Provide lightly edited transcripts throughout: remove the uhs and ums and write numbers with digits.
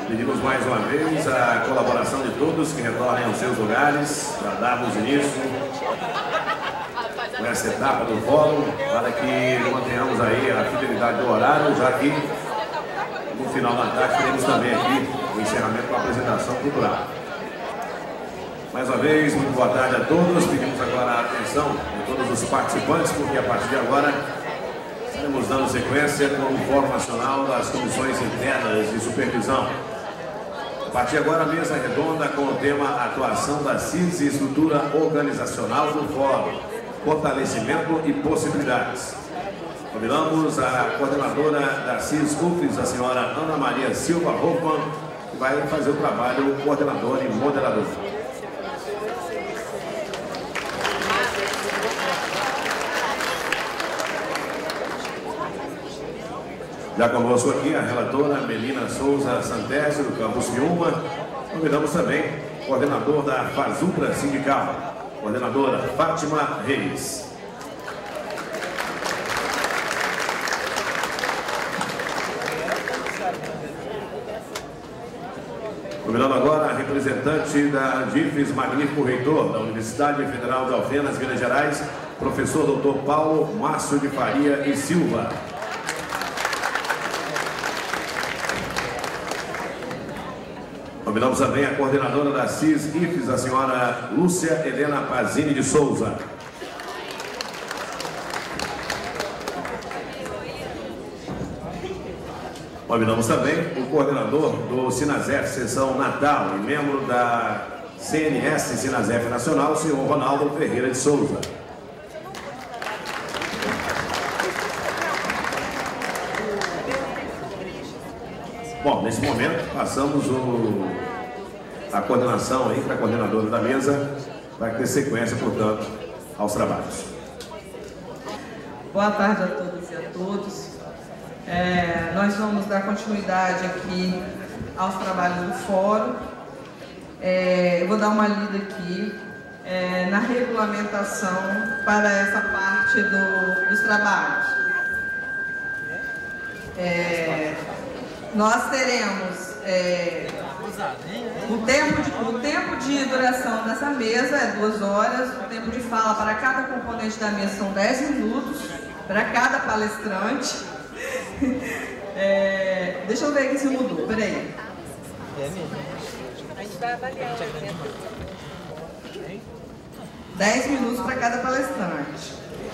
Pedimos mais uma vez a colaboração de todos que retornem aos seus lugares para darmos início com essa etapa do fórum, para que mantenhamos aí a fidelidade do horário, já que no final da tarde teremos também aqui o encerramento com a apresentação cultural. Mais uma vez, muito boa tarde a todos. Pedimos agora a atenção de todos os participantes, porque a partir de agora estaremos dando sequência com o Fórum Nacional das Comissões Internas de Supervisão. A partir de agora, a mesa redonda com o tema Atuação da CIS e Estrutura Organizacional do Fórum, Fortalecimento e Possibilidades. Convidamos a coordenadora da CIS-UFES, a senhora Ana Maria Silva Hoffmann, que vai fazer o trabalho coordenador e moderador. Já conosco aqui a relatora Melina Souza Santésio, do Campus Fiuma. Convidamos também o coordenador da FASUPRA Sindical, coordenadora Fátima Reis. Convidando agora a representante da DIFES, magnífico reitor da Universidade Federal de Alfenas, Minas Gerais, professor Dr. Paulo Márcio de Faria e Silva. Convidamos também a coordenadora da CIS-IFES, a senhora Lúcia Helena Pazini de Souza. Convidamos também o coordenador do Sinasef Seção Natal e membro da CNS Sinasef Nacional, o senhor Ronaldo Ferreira de Souza. Bom, nesse momento passamos a coordenação aí para a coordenadora da mesa, para ter sequência, portanto, aos trabalhos. Boa tarde a todas e a todos. Nós vamos dar continuidade aqui aos trabalhos do fórum. Eu vou dar uma lida aqui na regulamentação para essa parte dos trabalhos. Nós teremos o tempo de duração dessa mesa é 2 horas, o tempo de fala para cada componente da mesa são 10 minutos, para cada palestrante. Deixa eu ver aqui se mudou, peraí. A gente vai avaliar o evento. 10 minutos para cada palestrante.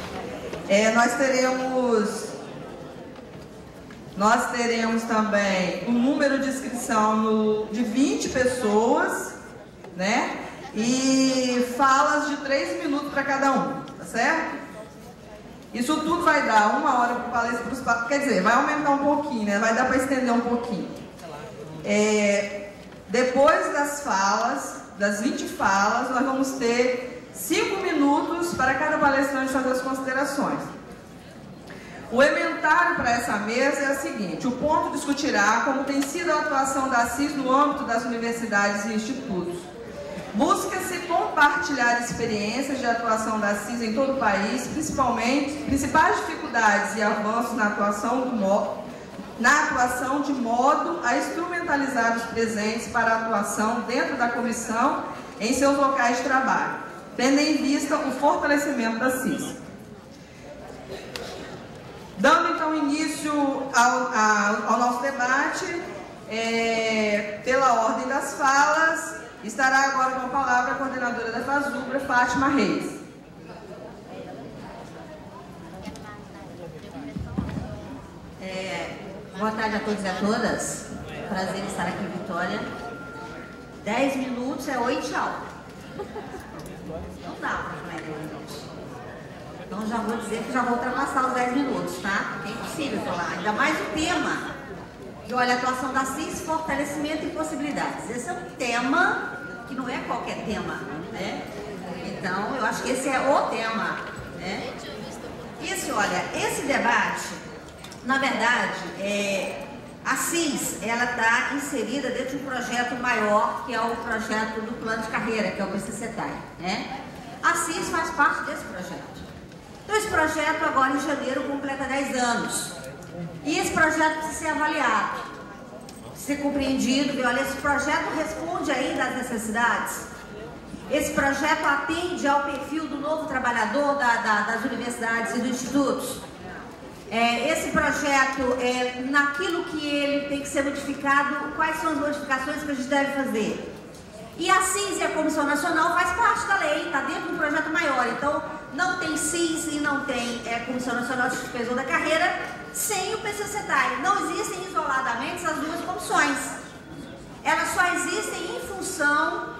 Nós teremos também um número de inscrição de 20 pessoas, né? E falas de 3 minutos para cada um, tá certo? Isso tudo vai dar 1 hora para o palestra, quer dizer, vai aumentar um pouquinho, né? Vai dar para estender um pouquinho. Depois das falas, das 20 falas, nós vamos ter 5 minutos para cada palestrante fazer as considerações. O ementário para essa mesa é o seguinte: o ponto discutirá como tem sido a atuação da CIS no âmbito das universidades e institutos. Busca-se compartilhar experiências de atuação da CIS em todo o país, principais dificuldades e avanços na atuação de modo a instrumentalizar os presentes para a atuação dentro da comissão em seus locais de trabalho, tendo em vista o fortalecimento da CIS. Dando então início ao nosso debate, pela ordem das falas, estará agora com a palavra a coordenadora da FASUPRA, Fátima Reis. Boa tarde a todos e a todas. Prazer estar aqui em Vitória. 10 minutos é 8 tchau. Não dá para mais 10 minutos. Então já vou dizer que já vou ultrapassar os 10 minutos, tá? É impossível falar. Ainda mais o tema. E olha, atuação da CIS, fortalecimento e possibilidades. Esse é um tema que não é qualquer tema, né? Então, eu acho que esse é o tema, né? Esse debate, na verdade, a CIS, ela está inserida dentro de um projeto maior, que é o projeto do plano de carreira, que é o PCCETAI, né? A CIS faz parte desse projeto. Então, esse projeto agora em janeiro completa 10 anos. E esse projeto precisa ser avaliado. ser compreendido, ver, olha, esse projeto responde ainda às necessidades. Esse projeto atende ao perfil do novo trabalhador das universidades e dos institutos. Esse projeto, naquilo que ele tem que ser modificado, quais são as modificações que a gente deve fazer? E a CIS e a Comissão Nacional faz parte da lei, está dentro do projeto maior. Então, não tem CIS e não tem Comissão Nacional de Supervisão da Carreira sem o PCCETAI. Não existem isoladamente as duas comissões. Elas só existem em função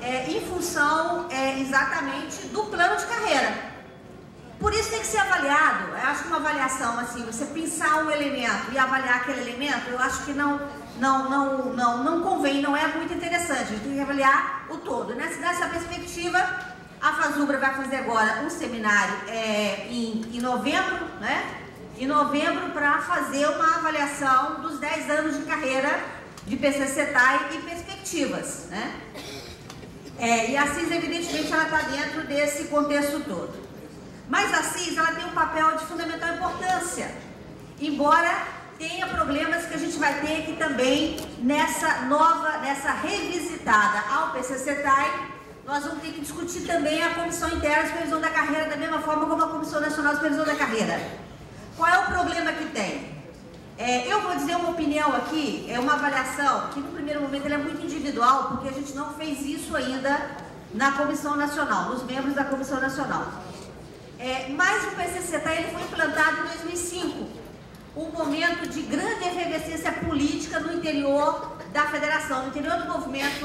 exatamente do plano de carreira. Por isso tem que ser avaliado. Eu acho que uma avaliação, assim, você pensar um elemento e avaliar aquele elemento, eu acho que não convém, não é muito interessante. A gente tem que avaliar o todo. Nessa perspectiva, a FASUBRA vai fazer agora um seminário em novembro, né? Em novembro, para fazer uma avaliação dos 10 anos de carreira de PCCETAI e perspectivas, né? E a CIS, evidentemente, ela está dentro desse contexto todo. Mas a CIS, ela tem um papel de fundamental importância, embora tenha problemas que a gente vai ter que também, nessa revisitada ao PCCETAI, nós vamos ter que discutir também a Comissão Interna de Supervisão da Carreira, da mesma forma como a Comissão Nacional de Supervisão da Carreira. Qual é o problema que tem? Eu vou dizer uma opinião aqui, uma avaliação, que no primeiro momento ela é muito individual, porque a gente não fez isso ainda na Comissão Nacional, nos membros da Comissão Nacional. Mas o PCCETAI ele foi implantado em 2005, um momento de grande efervescência política no interior da federação, no interior do movimento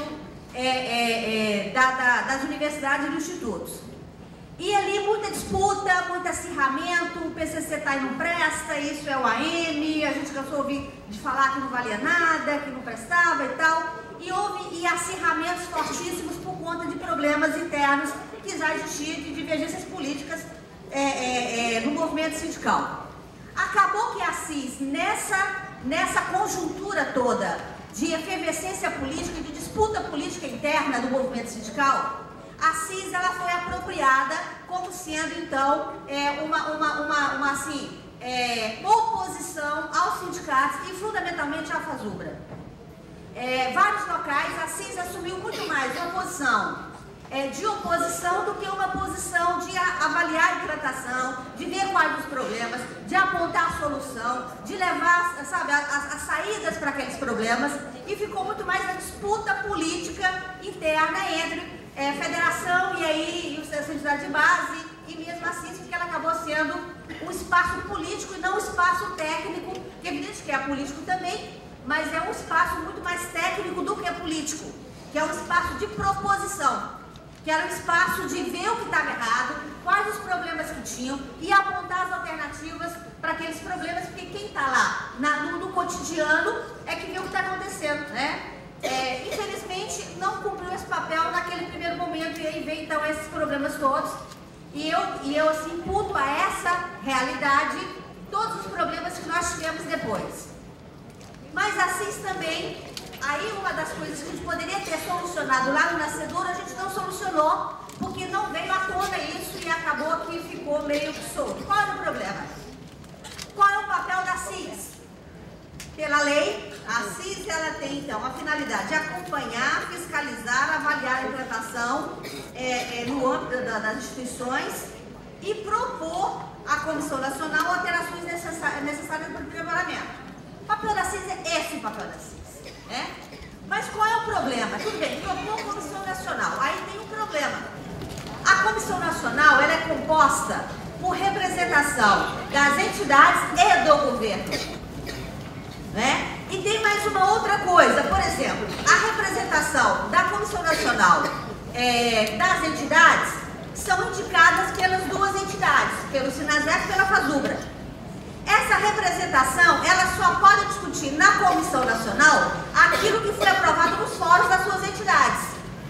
das universidades e dos institutos. E ali muita disputa, muito acirramento, o PCCETAI não presta, isso é o AM, a gente cansou de falar que não valia nada, que não prestava e tal. E houve acirramentos fortíssimos por conta de problemas internos que já existiam, de divergências políticas no movimento sindical. Acabou que a CIS, nessa conjuntura toda de efervescência política e de disputa política interna do movimento sindical, a CIS ela foi apropriada como sendo, então, uma oposição aos sindicatos e, fundamentalmente, à FASUBRA. Vários locais, a CIS assumiu muito mais uma posição de oposição do que uma posição de avaliar a implantação, de ver quais os problemas, de apontar a solução, de levar, sabe, as saídas para aqueles problemas, e ficou muito mais a disputa política interna entre federação e as entidades de base, e mesmo assim, porque ela acabou sendo um espaço político e não um espaço técnico, que é evidente que é político também, mas é um espaço muito mais técnico do que político, que é um espaço de proposição, que era um espaço de ver o que estava errado, quais os problemas que tinham e apontar as alternativas para aqueles problemas, porque quem está lá no cotidiano é que vê o que está acontecendo, né? Infelizmente não cumpriu esse papel naquele primeiro momento, e aí vem então esses problemas todos, e eu assim imputo a essa realidade todos os problemas que nós tivemos depois. Mas a CIS também, aí uma das coisas que a gente poderia ter solucionado lá no nascedor, a gente não solucionou, porque não veio à tona isso e acabou que ficou meio que solto. Qual é o problema? Qual é o papel da CIS? Pela lei, a CIS ela tem então a finalidade de acompanhar, fiscalizar, avaliar a implantação no âmbito das instituições e propor à Comissão Nacional alterações necessárias para o aprimoramento. O papel da CIS é esse o papel da CIS, né? Mas qual é o problema? Tudo bem, propor a Comissão Nacional, aí tem um problema. A Comissão Nacional ela é composta por representação das entidades e do governo. Né? E tem mais uma outra coisa, por exemplo, a representação da Comissão Nacional das entidades são indicadas pelas duas entidades, pelo SINASEC e pela FASUBRA. Essa representação, ela só pode discutir na Comissão Nacional aquilo que foi aprovado nos fóruns das suas entidades.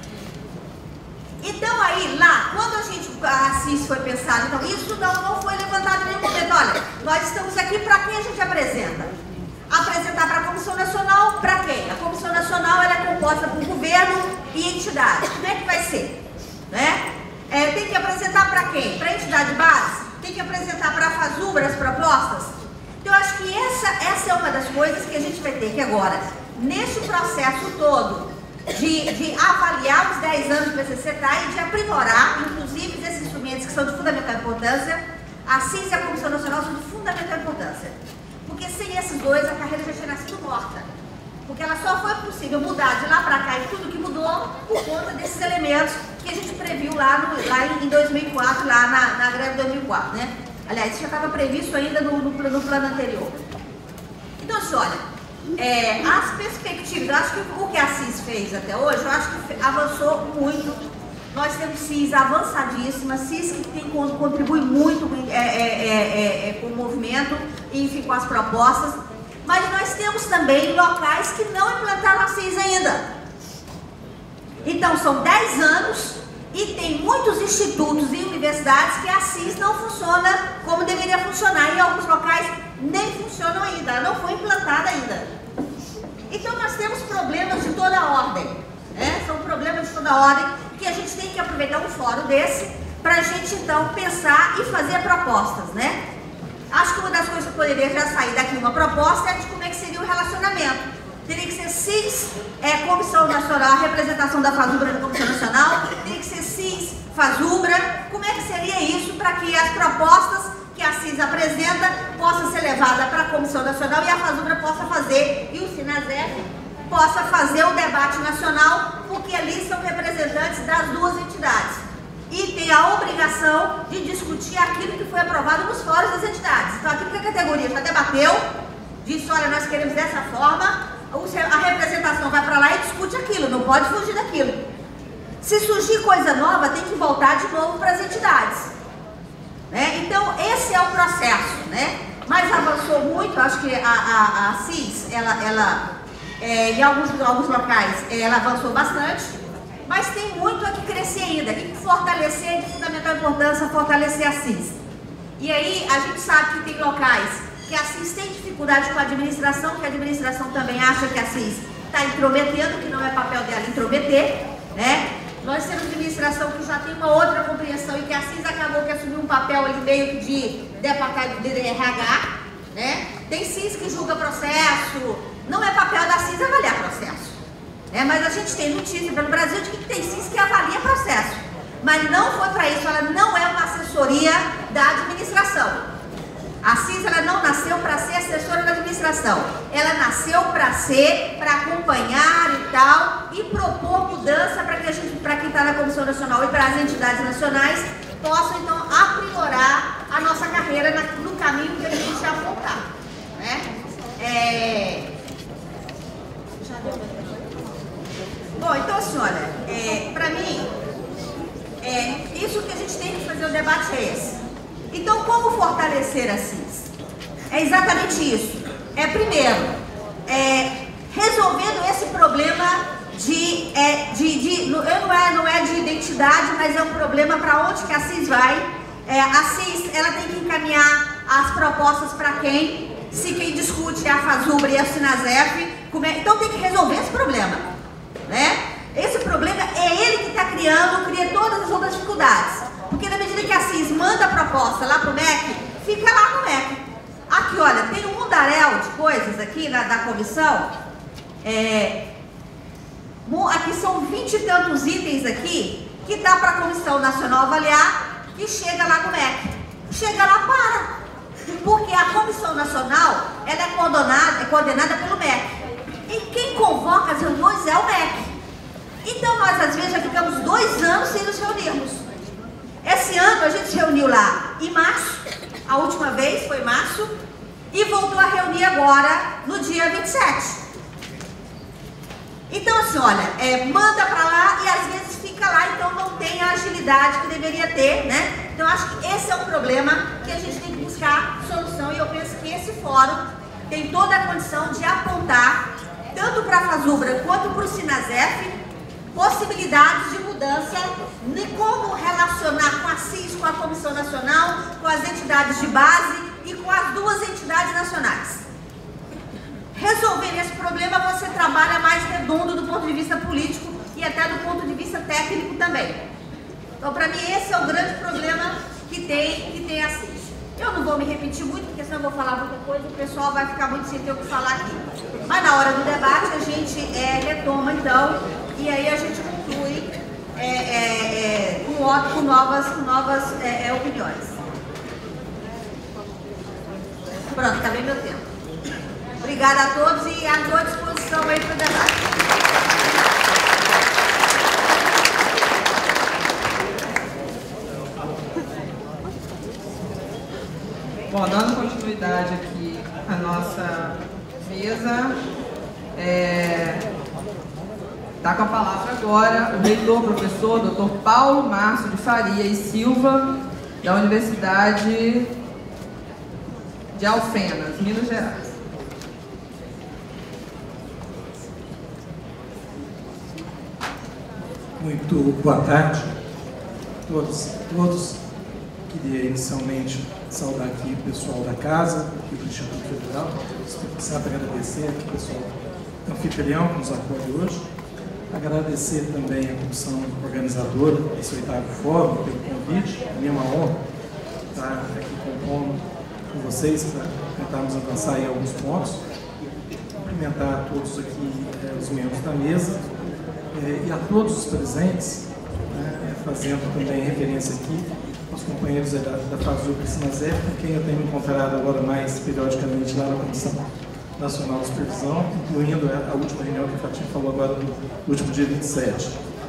Então aí, lá, quando a CIS foi pensada, então isso não foi levantado em nenhum momento. Olha, nós estamos aqui, para quem a gente apresenta? Apresentar para a Comissão Nacional, para quem? A Comissão Nacional ela é composta por governo e entidade. Como é que vai ser? Né? Tem que apresentar para quem? Para a entidade base? Tem que apresentar para a FASUBRA as propostas? Então, eu acho que essa é uma das coisas que a gente vai ter que agora neste processo todo de avaliar os 10 anos do PCC-Tá e de aprimorar, inclusive, esses instrumentos que são de fundamental importância, a CIS e a Comissão Nacional são de fundamental importância. Porque sem esses dois, a carreira já tinha nascido morta. Porque ela só foi possível mudar de lá para cá e tudo que mudou por conta desses elementos que a gente previu lá em 2004, lá na greve de 2004, né? Aliás, isso já estava previsto ainda no plano anterior. Então, assim, olha, as perspectivas, eu acho que o que a CIS fez até hoje, eu acho que avançou muito. Nós temos CIS avançadíssima, CIS que contribui muito com o movimento, enfim, com as propostas. Mas nós temos também locais que não implantaram a CIS ainda. Então, são 10 anos e tem muitos institutos e universidades que a CIS não funciona como deveria funcionar. Em alguns locais nem funcionam ainda, ela não foi implantada ainda. Então, nós temos problemas de toda ordem. São problemas de toda ordem que a gente tem que aproveitar um fórum desse para a gente, então, pensar e fazer propostas, né? Acho que uma das coisas que poderia já sair daqui uma proposta é de como é que seria o relacionamento. Teria que ser CIS, Comissão Nacional, a representação da FASUBRA na Comissão Nacional, teria que ser CIS, FASUBRA. Como é que seria isso para que as propostas que a CIS apresenta possam ser levadas para a Comissão Nacional e a FASUBRA possa fazer, e o SINASEF possa fazer o debate nacional, porque ali são representantes das duas entidades. E tem a obrigação de discutir aquilo que foi aprovado nos fóruns das entidades. Então, aquilo que a categoria já debateu, disse, olha, nós queremos dessa forma, a representação vai para lá e discute aquilo, não pode fugir daquilo. Se surgir coisa nova, tem que voltar de novo para as entidades. Então, esse é o processo, né? Mas avançou muito, acho que a CIS, em alguns locais, ela avançou bastante, mas tem muito a que crescer ainda, e fortalecer, de fundamental importância, fortalecer a CIS. E aí, a gente sabe que tem locais que a CIS tem dificuldade com a administração, que a administração também acha que a CIS está intrometendo, que não é papel dela intrometer, né? Nós temos administração que já tem uma outra compreensão e que a CIS acabou que assumiu um papel ali meio que de departamento de RH, né? Tem CIS que julga processo, não é papel da CIS avaliar processo. Mas a gente tem notícia pelo Brasil de que tem CIS que avalia processo. Mas não foi para isso, ela não é uma assessoria da administração. A CIS, ela não nasceu para ser assessora da administração. Ela nasceu para acompanhar e tal, e propor mudança para quem está na Comissão Nacional e para as entidades nacionais possam, então, aprimorar a nossa carreira no caminho que a gente já apontar. Bom, então, assim, olha, para mim, isso que a gente tem que fazer o debate é esse. Então, como fortalecer a CIS? É exatamente isso. Primeiro, resolvendo esse problema não é de identidade, mas é um problema para onde que a CIS vai. A CIS, ela tem que encaminhar as propostas para quem? Se quem discute é a FASUBRA e a SINASEF. Então, tem que resolver esse problema, né? Esse problema é ele que está cria todas as outras dificuldades. Porque na medida que a CIS manda a proposta lá para o MEC, fica lá no MEC. Aqui, olha, tem um mundaréu de coisas aqui da comissão. Aqui são 20 e tantos itens aqui que dá para a Comissão Nacional avaliar e chega lá no MEC. Chega lá, para. Porque a Comissão Nacional, ela é coordenada pelo MEC. E quem convoca as reuniões é o MEC. Então, nós, às vezes, já ficamos 2 anos sem nos reunirmos. Esse ano, a gente se reuniu lá em março, a última vez foi em março, e voltou a reunir agora, no dia 27. Então, assim, olha, manda pra lá e, às vezes, fica lá, então não tem a agilidade que deveria ter, né? Então, acho que esse é um problema que a gente tem que buscar solução, e eu penso que esse fórum tem toda a condição de apontar, tanto para a FASUBRA quanto para o SINASEF, possibilidades de mudança de como relacionar com a CIS, com a Comissão Nacional, com as entidades de base e com as duas entidades nacionais. Resolver esse problema, você trabalha mais redondo do ponto de vista político e até do ponto de vista técnico também. Então, para mim, esse é o grande problema que tem a CIS. Eu não vou me repetir muito, porque senão eu vou falar muita coisa e o pessoal vai ficar muito sem ter o que falar aqui. Mas na hora do debate a gente retoma então, e aí a gente conclui com novas opiniões. Pronto, acabei meu tempo. Obrigada a todos e à tua disposição aí para o debate. Bom, dando continuidade aqui à nossa mesa, está com a palavra agora o reitor, professor, Dr. Paulo Márcio de Faria e Silva, da Universidade de Alfenas, Minas Gerais. Muito boa tarde a todos. Queria inicialmente saudar aqui o pessoal da casa, aqui do Instituto Federal, sempre agradecer aqui o pessoal anfitrião que nos acolhe hoje, agradecer também a comissão organizadora desse 8º Fórum pelo convite. É minha honra estar aqui compondo com vocês para tentarmos avançar em alguns pontos, cumprimentar a todos aqui os membros da mesa e a todos os presentes, fazendo também referência aqui aos companheiros da FASUP e Sinazep, com quem eu tenho me encontrado agora mais periodicamente lá na Comissão Nacional de Supervisão, incluindo a última reunião que a Fatinha falou agora no último dia 27.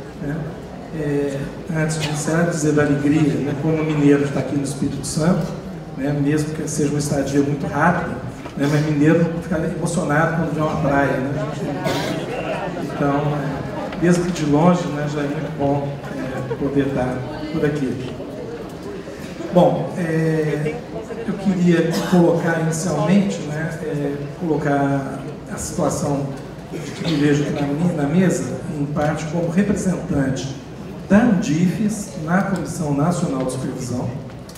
Antes de iniciar, dizer da alegria, como mineiro de estar aqui no Espírito Santo, mesmo que seja uma estadia muito rápida, mas mineiro fica emocionado quando vê uma praia. Então, mesmo que de longe, já é muito bom poder estar por aqui. Bom, eu queria colocar inicialmente, colocar a situação que me vejo aqui na mesa, em parte como representante da Andifes na Comissão Nacional de Supervisão,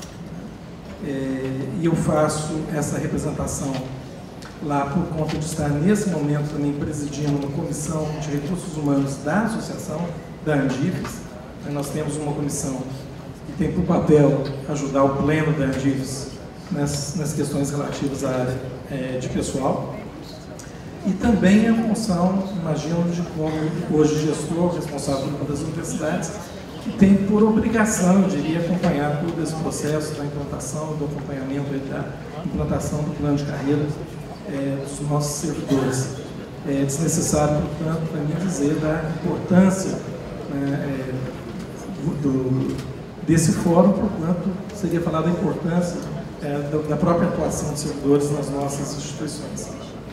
e eu faço essa representação lá por conta de estar nesse momento também presidindo uma comissão de recursos humanos da associação da Andifes. Nós temos uma comissão que tem por papel ajudar o pleno da Andifes nas questões relativas à área de pessoal. E também a função, imagino, de como hoje gestor, responsável por uma das universidades, que tem por obrigação, eu diria, acompanhar todo esse processo da implantação, do acompanhamento da implantação do plano de carreira dos nossos servidores. É desnecessário, portanto, para mim dizer da importância desse fórum, portanto, seria falar da importância da própria atuação dos servidores nas nossas instituições.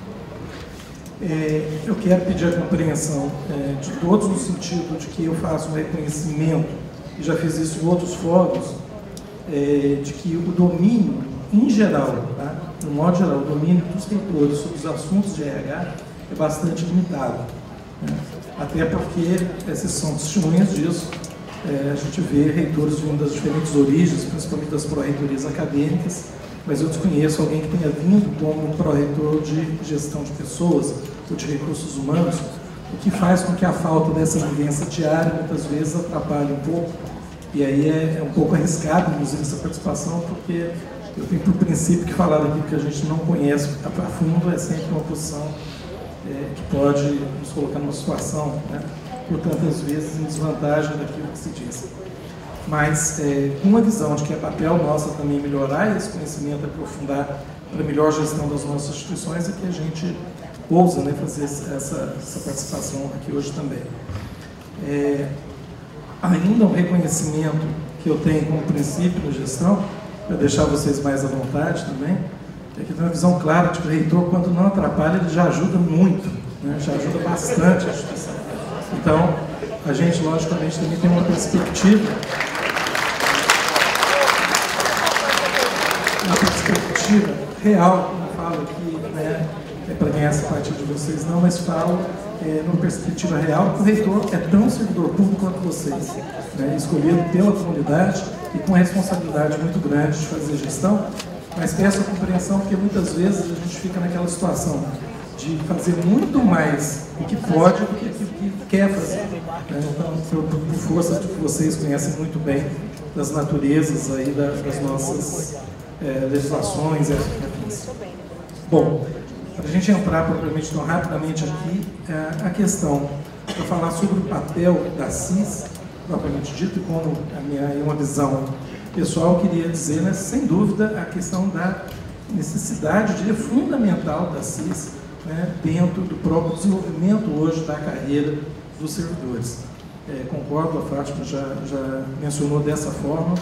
Eu quero pedir a compreensão de todos no sentido de que eu faço um reconhecimento, e já fiz isso em outros fóruns, de que o domínio, em geral, no modo geral, o domínio dos reitores sobre os assuntos de RH é bastante limitado. Até porque, esses são testemunhas disso, a gente vê reitores vindo das diferentes origens, principalmente das pró-reitorias acadêmicas, mas eu desconheço alguém que tenha vindo como pró-reitor de gestão de pessoas ou de recursos humanos, o que faz com que a falta dessa vivência diária muitas vezes atrapalhe um pouco, e aí é um pouco arriscado, inclusive, essa participação, porque eu tenho por princípio que falar daquilo que a gente não conhece a fundo é sempre uma posição que pode nos colocar numa situação, por tantas vezes, em desvantagem daquilo que se diz. Mas com a visão de que é papel nossa também melhorar esse conhecimento, aprofundar para a melhor gestão das nossas instituições, é que a gente ousa fazer essa participação aqui hoje também. Ainda um reconhecimento que eu tenho como princípio na gestão, para deixar vocês mais à vontade também, é que tem uma visão clara de que o reitor, quando não atrapalha, ele já ajuda muito, já ajuda bastante a instituição. Então, a gente, logicamente, também tem uma perspectiva real, como eu falo aqui, para ganhar essa parte de vocês não, mas falo numa perspectiva real, que o reitor é tão servidor público quanto vocês, escolhido pela comunidade e com a responsabilidade muito grande de fazer gestão, mas peço a compreensão porque muitas vezes a gente fica naquela situação de fazer muito mais o que pode do que aquilo que quer fazer. Então, por força de que vocês conhecem muito bem das naturezas aí das nossas legislações e afins. Bom, para a gente entrar propriamente tão rapidamente aqui, a questão para falar sobre o papel da CIS, propriamente dito, e como uma visão pessoal, eu queria dizer, né, sem dúvida, a questão da necessidade, eu diria, fundamental da CIS, né, dentro do próprio desenvolvimento hoje da carreira dos servidores. Concordo, a Fátima já mencionou dessa forma,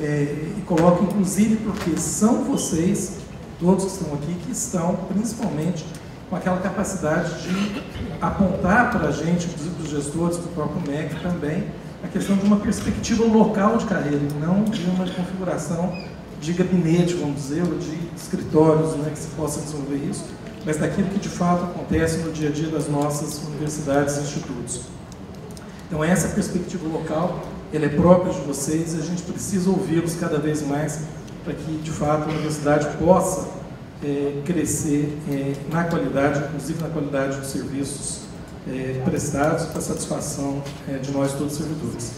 e coloco inclusive porque são vocês, todos que estão aqui, que estão principalmente com aquela capacidade de apontar para a gente, dos gestores, do próprio MEC também, a questão de uma perspectiva local de carreira, e não de uma configuração de gabinete, vamos dizer, ou de escritórios, né, que se possa desenvolver isso, mas daquilo que de fato acontece no dia a dia das nossas universidades e institutos. Então essa perspectiva local, ela é própria de vocês, e a gente precisa ouvi-los cada vez mais para que de fato a universidade possa crescer na qualidade, inclusive na qualidade dos serviços prestados para a satisfação de nós todos servidores.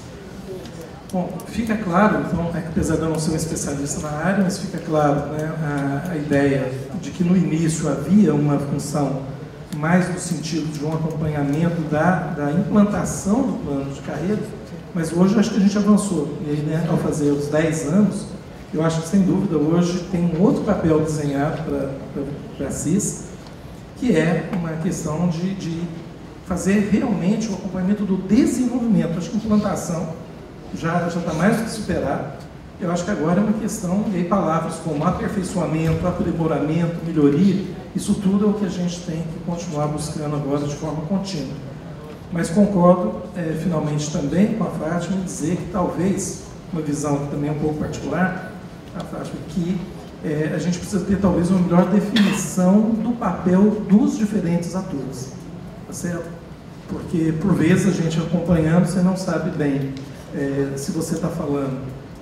Bom, fica claro, então, apesar de eu não ser um especialista na área, mas fica claro, né, a ideia de que no início havia uma função mais no sentido de um acompanhamento da implantação do plano de carreira, mas hoje eu acho que a gente avançou. E aí, né, ao fazer os 10 anos, eu acho que, sem dúvida, hoje tem um outro papel desenhado para a CIS, que é uma questão de fazer realmente o acompanhamento do desenvolvimento. Acho que a implantação já está mais do que superada. Eu acho que agora é uma questão, e aí palavras como aperfeiçoamento, aprimoramento, melhoria, isso tudo é o que a gente tem que continuar buscando agora de forma contínua. Mas concordo, finalmente, também com a Fátima em dizer que talvez, uma visão que também é um pouco particular, a Fátima, que a gente precisa ter talvez uma melhor definição do papel dos diferentes atores, tá certo? Porque, por vezes, a gente acompanhando, você não sabe bem se você está falando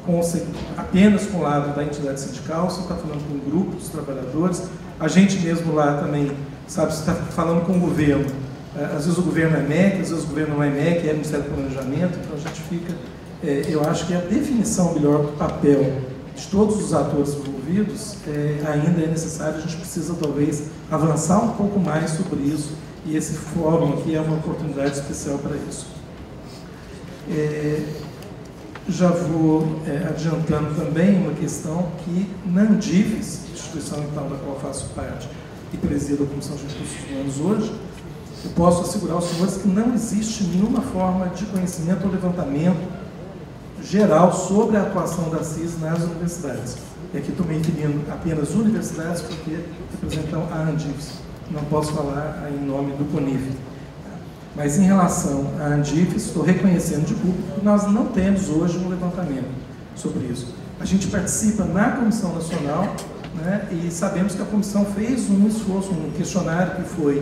apenas com o lado da entidade sindical, se você está falando com um grupo dos trabalhadores, a gente mesmo lá também, sabe, se está falando com o governo, às vezes o governo é MEC, às vezes o governo não é MEC, é Ministério do Planejamento, então a gente fica, eu acho que a definição melhor do papel de todos os atores envolvidos ainda é necessário, a gente precisa talvez avançar um pouco mais sobre isso, e esse fórum aqui é uma oportunidade especial para isso. Já vou adiantando também uma questão que na Andifes, instituição então da qual faço parte e presido a Comissão de Recursos Humanos hoje, eu posso assegurar aos senhores que não existe nenhuma forma de conhecimento ou levantamento geral sobre a atuação da CIS nas universidades. E aqui estou me referindo apenas universidades porque representam a Andifes. Não posso falar em nome do CONIF. Mas em relação à Andifes, estou reconhecendo de público que nós não temos hoje um levantamento sobre isso. A gente participa na Comissão Nacional, né, e sabemos que a comissão fez um esforço, um questionário que foi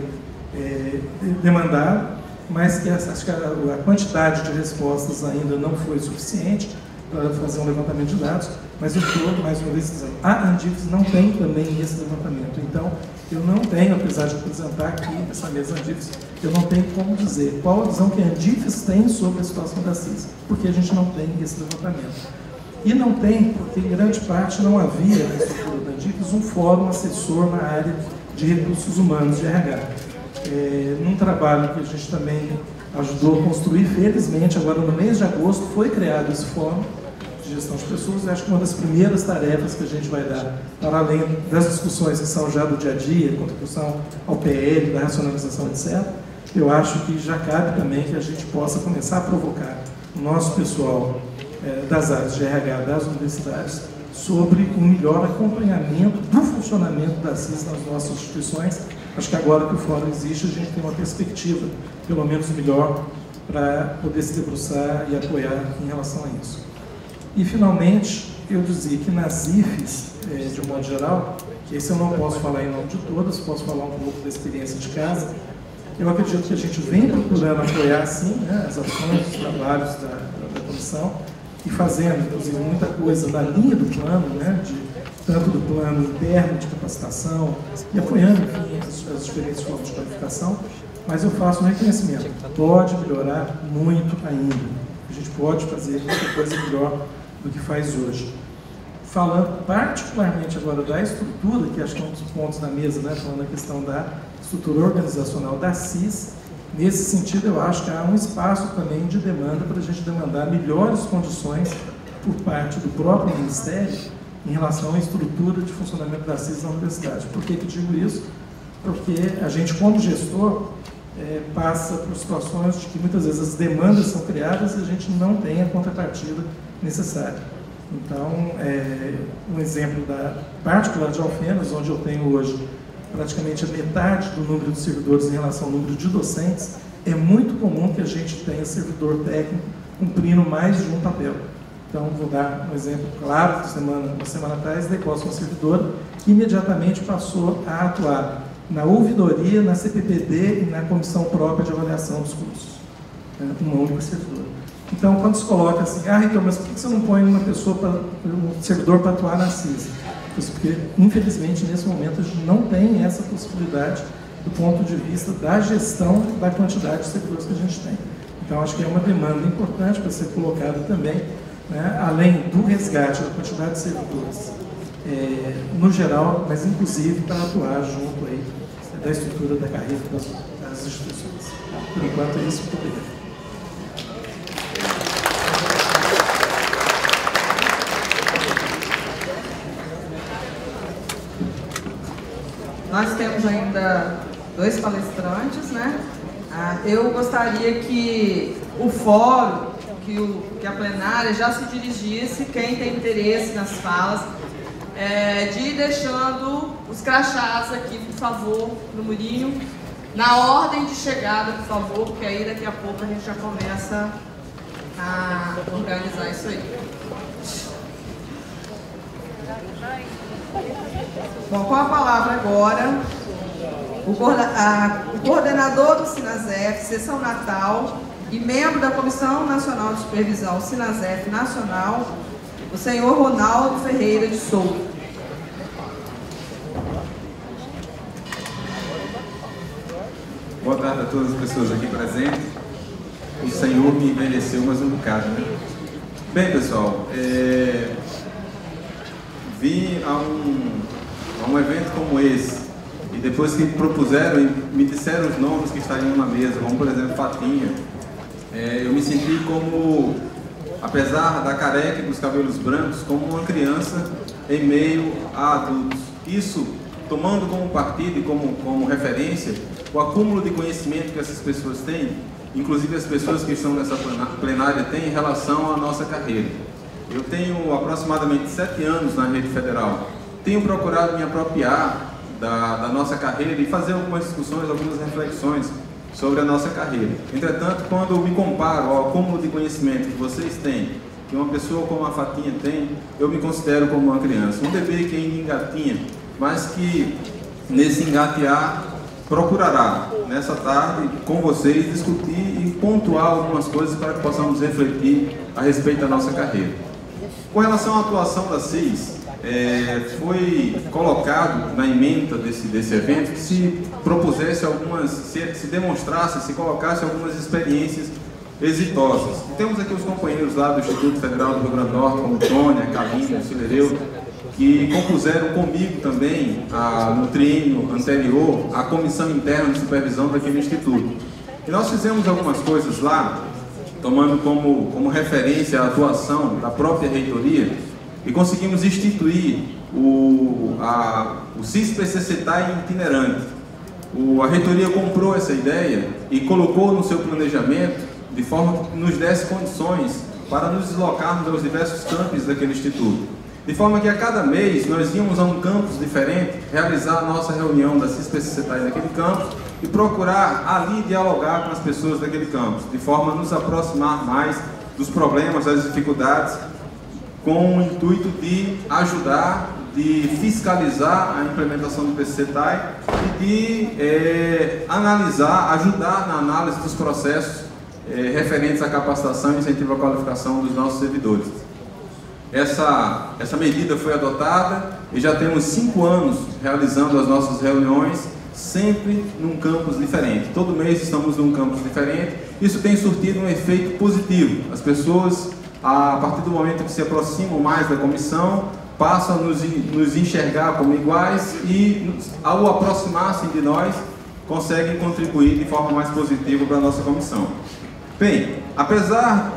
demandado, mas que acho que a quantidade de respostas ainda não foi suficiente para fazer um levantamento de dados, mas eu estou, mais uma vez, dizendo, a Andifes não tem também esse levantamento. Então, eu não tenho, apesar de apresentar aqui nessa mesa Andifes, eu não tenho como dizer qual a visão que a Andifes tem sobre a situação da CIS, porque a gente não tem esse levantamento. E não tem, porque em grande parte não havia na estrutura da Andifes um fórum assessor na área de recursos humanos, de RH. Num trabalho que a gente também ajudou a construir, felizmente, agora no mês de agosto, foi criado esse fórum de gestão de pessoas, e acho que uma das primeiras tarefas que a gente vai dar, para além das discussões que são já do dia a dia, contribuição ao PL, da racionalização, etc., eu acho que já cabe também que a gente possa começar a provocar o nosso pessoal das áreas de RH das universidades sobre um melhor acompanhamento do funcionamento da CIS nas nossas instituições. Acho que agora que o fórum existe, a gente tem uma perspectiva, pelo menos melhor, para poder se debruçar e apoiar em relação a isso. E, finalmente, eu dizia que nas IFES, de um modo geral, que esse eu não posso falar em nome de todas, posso falar um pouco da experiência de casa, eu acredito que a gente vem procurando apoiar, sim, né, as ações, os trabalhos da comissão, e fazendo, inclusive, muita coisa na linha do plano, né, tanto do plano interno de capacitação, e apoiando, enfim, as diferentes formas de qualificação, mas eu faço um reconhecimento. Pode melhorar muito ainda. A gente pode fazer muita coisa melhor do que faz hoje. falando particularmente agora da estrutura, que acho que é um dos pontos da mesa, né, falando a questão da estrutura organizacional da CIS. Nesse sentido, eu acho que há um espaço também de demanda para a gente demandar melhores condições por parte do próprio Ministério em relação à estrutura de funcionamento da CIS na universidade. Por que eu digo isso? Porque a gente, como gestor, passa por situações de que muitas vezes as demandas são criadas e a gente não tem a contrapartida necessária. Então, um exemplo da particular de Alfenas, onde eu tenho hoje praticamente a metade do número de servidores em relação ao número de docentes, é muito comum que a gente tenha servidor técnico cumprindo mais de um papel. Então, vou dar um exemplo claro, uma semana atrás, depois uma servidora que imediatamente passou a atuar na ouvidoria, na CPPD e na comissão própria de avaliação dos cursos. Uma única servidora. Então, quando se coloca assim, então, mas por que você não põe uma pessoa, um servidor para atuar na CIS? Porque, infelizmente, nesse momento, a gente não tem essa possibilidade do ponto de vista da gestão da quantidade de servidores que a gente tem. Então, acho que é uma demanda importante para ser colocada também, né, além do resgate da quantidade de servidores, no geral, mas inclusive para atuar junto aí da estrutura da carreira das instituições. Por enquanto, é isso que eu poderia. Nós temos ainda 2 palestrantes, né? Eu gostaria que o fórum, que a plenária já se dirigisse, quem tem interesse nas falas, de ir deixando os crachás aqui, por favor, no murinho, na ordem de chegada, por favor, porque aí daqui a pouco a gente já começa a organizar isso aí. Bom, com a palavra agora, o coordenador do Sinasef, Seção Natal, e membro da Comissão Nacional de Supervisão Sinasef Nacional, o senhor Ronaldo Ferreira de Souza. Boa tarde a todas as pessoas aqui presentes. O senhor me envelheceu mais um bocado, né? Bem, pessoal, vim a um evento como esse, e depois que me propuseram e me disseram os nomes que estariam na mesa, como por exemplo Fatinha, eu me senti como, apesar da careca e dos cabelos brancos, como uma criança em meio a adultos. Isso tomando como partido e como referência o acúmulo de conhecimento que essas pessoas têm, inclusive as pessoas que estão nessa plenária têm em relação à nossa carreira. Eu tenho aproximadamente 7 anos na rede federal. Tenho procurado me apropriar da nossa carreira e fazer algumas discussões, algumas reflexões sobre a nossa carreira. Entretanto, quando eu me comparo ao acúmulo de conhecimento que vocês têm, que uma pessoa como a Fatinha tem, eu me considero como uma criança. Um bebê que ainda engatinha, mas que nesse engatear procurará, nessa tarde, com vocês, discutir e pontuar algumas coisas para que possamos refletir a respeito da nossa carreira. Com relação à atuação da CIS, foi colocado na ementa desse evento que se propusesse algumas, se demonstrasse, se colocasse algumas experiências exitosas. Temos aqui os companheiros lá do Instituto Federal do Rio Grande do Norte, como Tônia, Cabinho, Cilereu, que compuseram comigo também, no triênio anterior, a comissão interna de supervisão daquele instituto. E nós fizemos algumas coisas lá, tomando como referência a atuação da própria reitoria, e conseguimos instituir o CIS-PCCETAI itinerante. A reitoria comprou essa ideia e colocou no seu planejamento de forma que nos desse condições para nos deslocarmos aos diversos campos daquele instituto. De forma que a cada mês nós íamos a um campus diferente, realizar a nossa reunião da CIS-PCCETAI naquele campus e procurar ali dialogar com as pessoas daquele campus, de forma a nos aproximar mais dos problemas, das dificuldades, com o intuito de ajudar, de fiscalizar a implementação do PCCETAI e de analisar, ajudar na análise dos processos referentes à capacitação e incentivo à qualificação dos nossos servidores. Essa medida foi adotada e já temos 5 anos realizando as nossas reuniões, sempre num campus diferente. Todo mês estamos num campus diferente. Isso tem surtido um efeito positivo. As pessoas, a partir do momento que se aproximam mais da comissão, passam a nos enxergar como iguais e, ao aproximar-se de nós, conseguem contribuir de forma mais positiva para a nossa comissão. Bem, apesar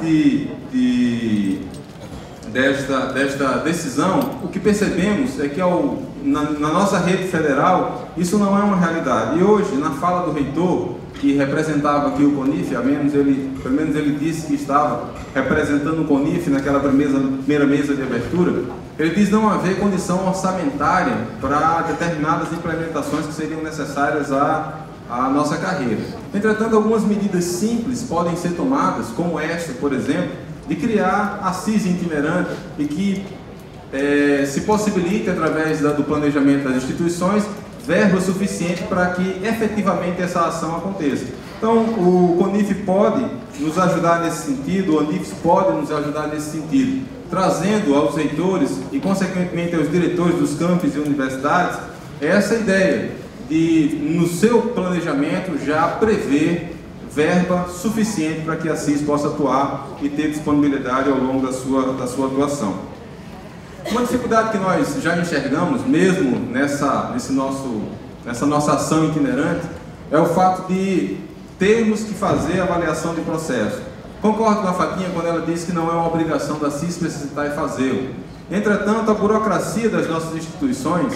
desta decisão, o que percebemos é que na nossa rede federal isso não é uma realidade. E hoje, na fala do reitor, que representava aqui o CONIF, pelo menos ele disse que estava representando o CONIF naquela primeira mesa de abertura, ele diz não haver condição orçamentária para determinadas implementações que seriam necessárias à nossa carreira. Entretanto, algumas medidas simples podem ser tomadas, como esta, por exemplo, de criar a CIS itinerante e que se possibilite, através do planejamento das instituições, verba suficiente para que efetivamente essa ação aconteça. Então, o CONIF pode nos ajudar nesse sentido, o ANIFES pode nos ajudar nesse sentido, trazendo aos reitores e, consequentemente, aos diretores dos campos e universidades essa ideia de, no seu planejamento, já prever verba suficiente para que a CIS possa atuar e ter disponibilidade ao longo da sua atuação. Uma dificuldade que nós já enxergamos, mesmo nessa nossa ação itinerante, é o fato de termos que fazer avaliação de processo. Concordo com a Fatinha quando ela diz que não é uma obrigação da CIS solicitar e fazê-lo. Entretanto, a burocracia das nossas instituições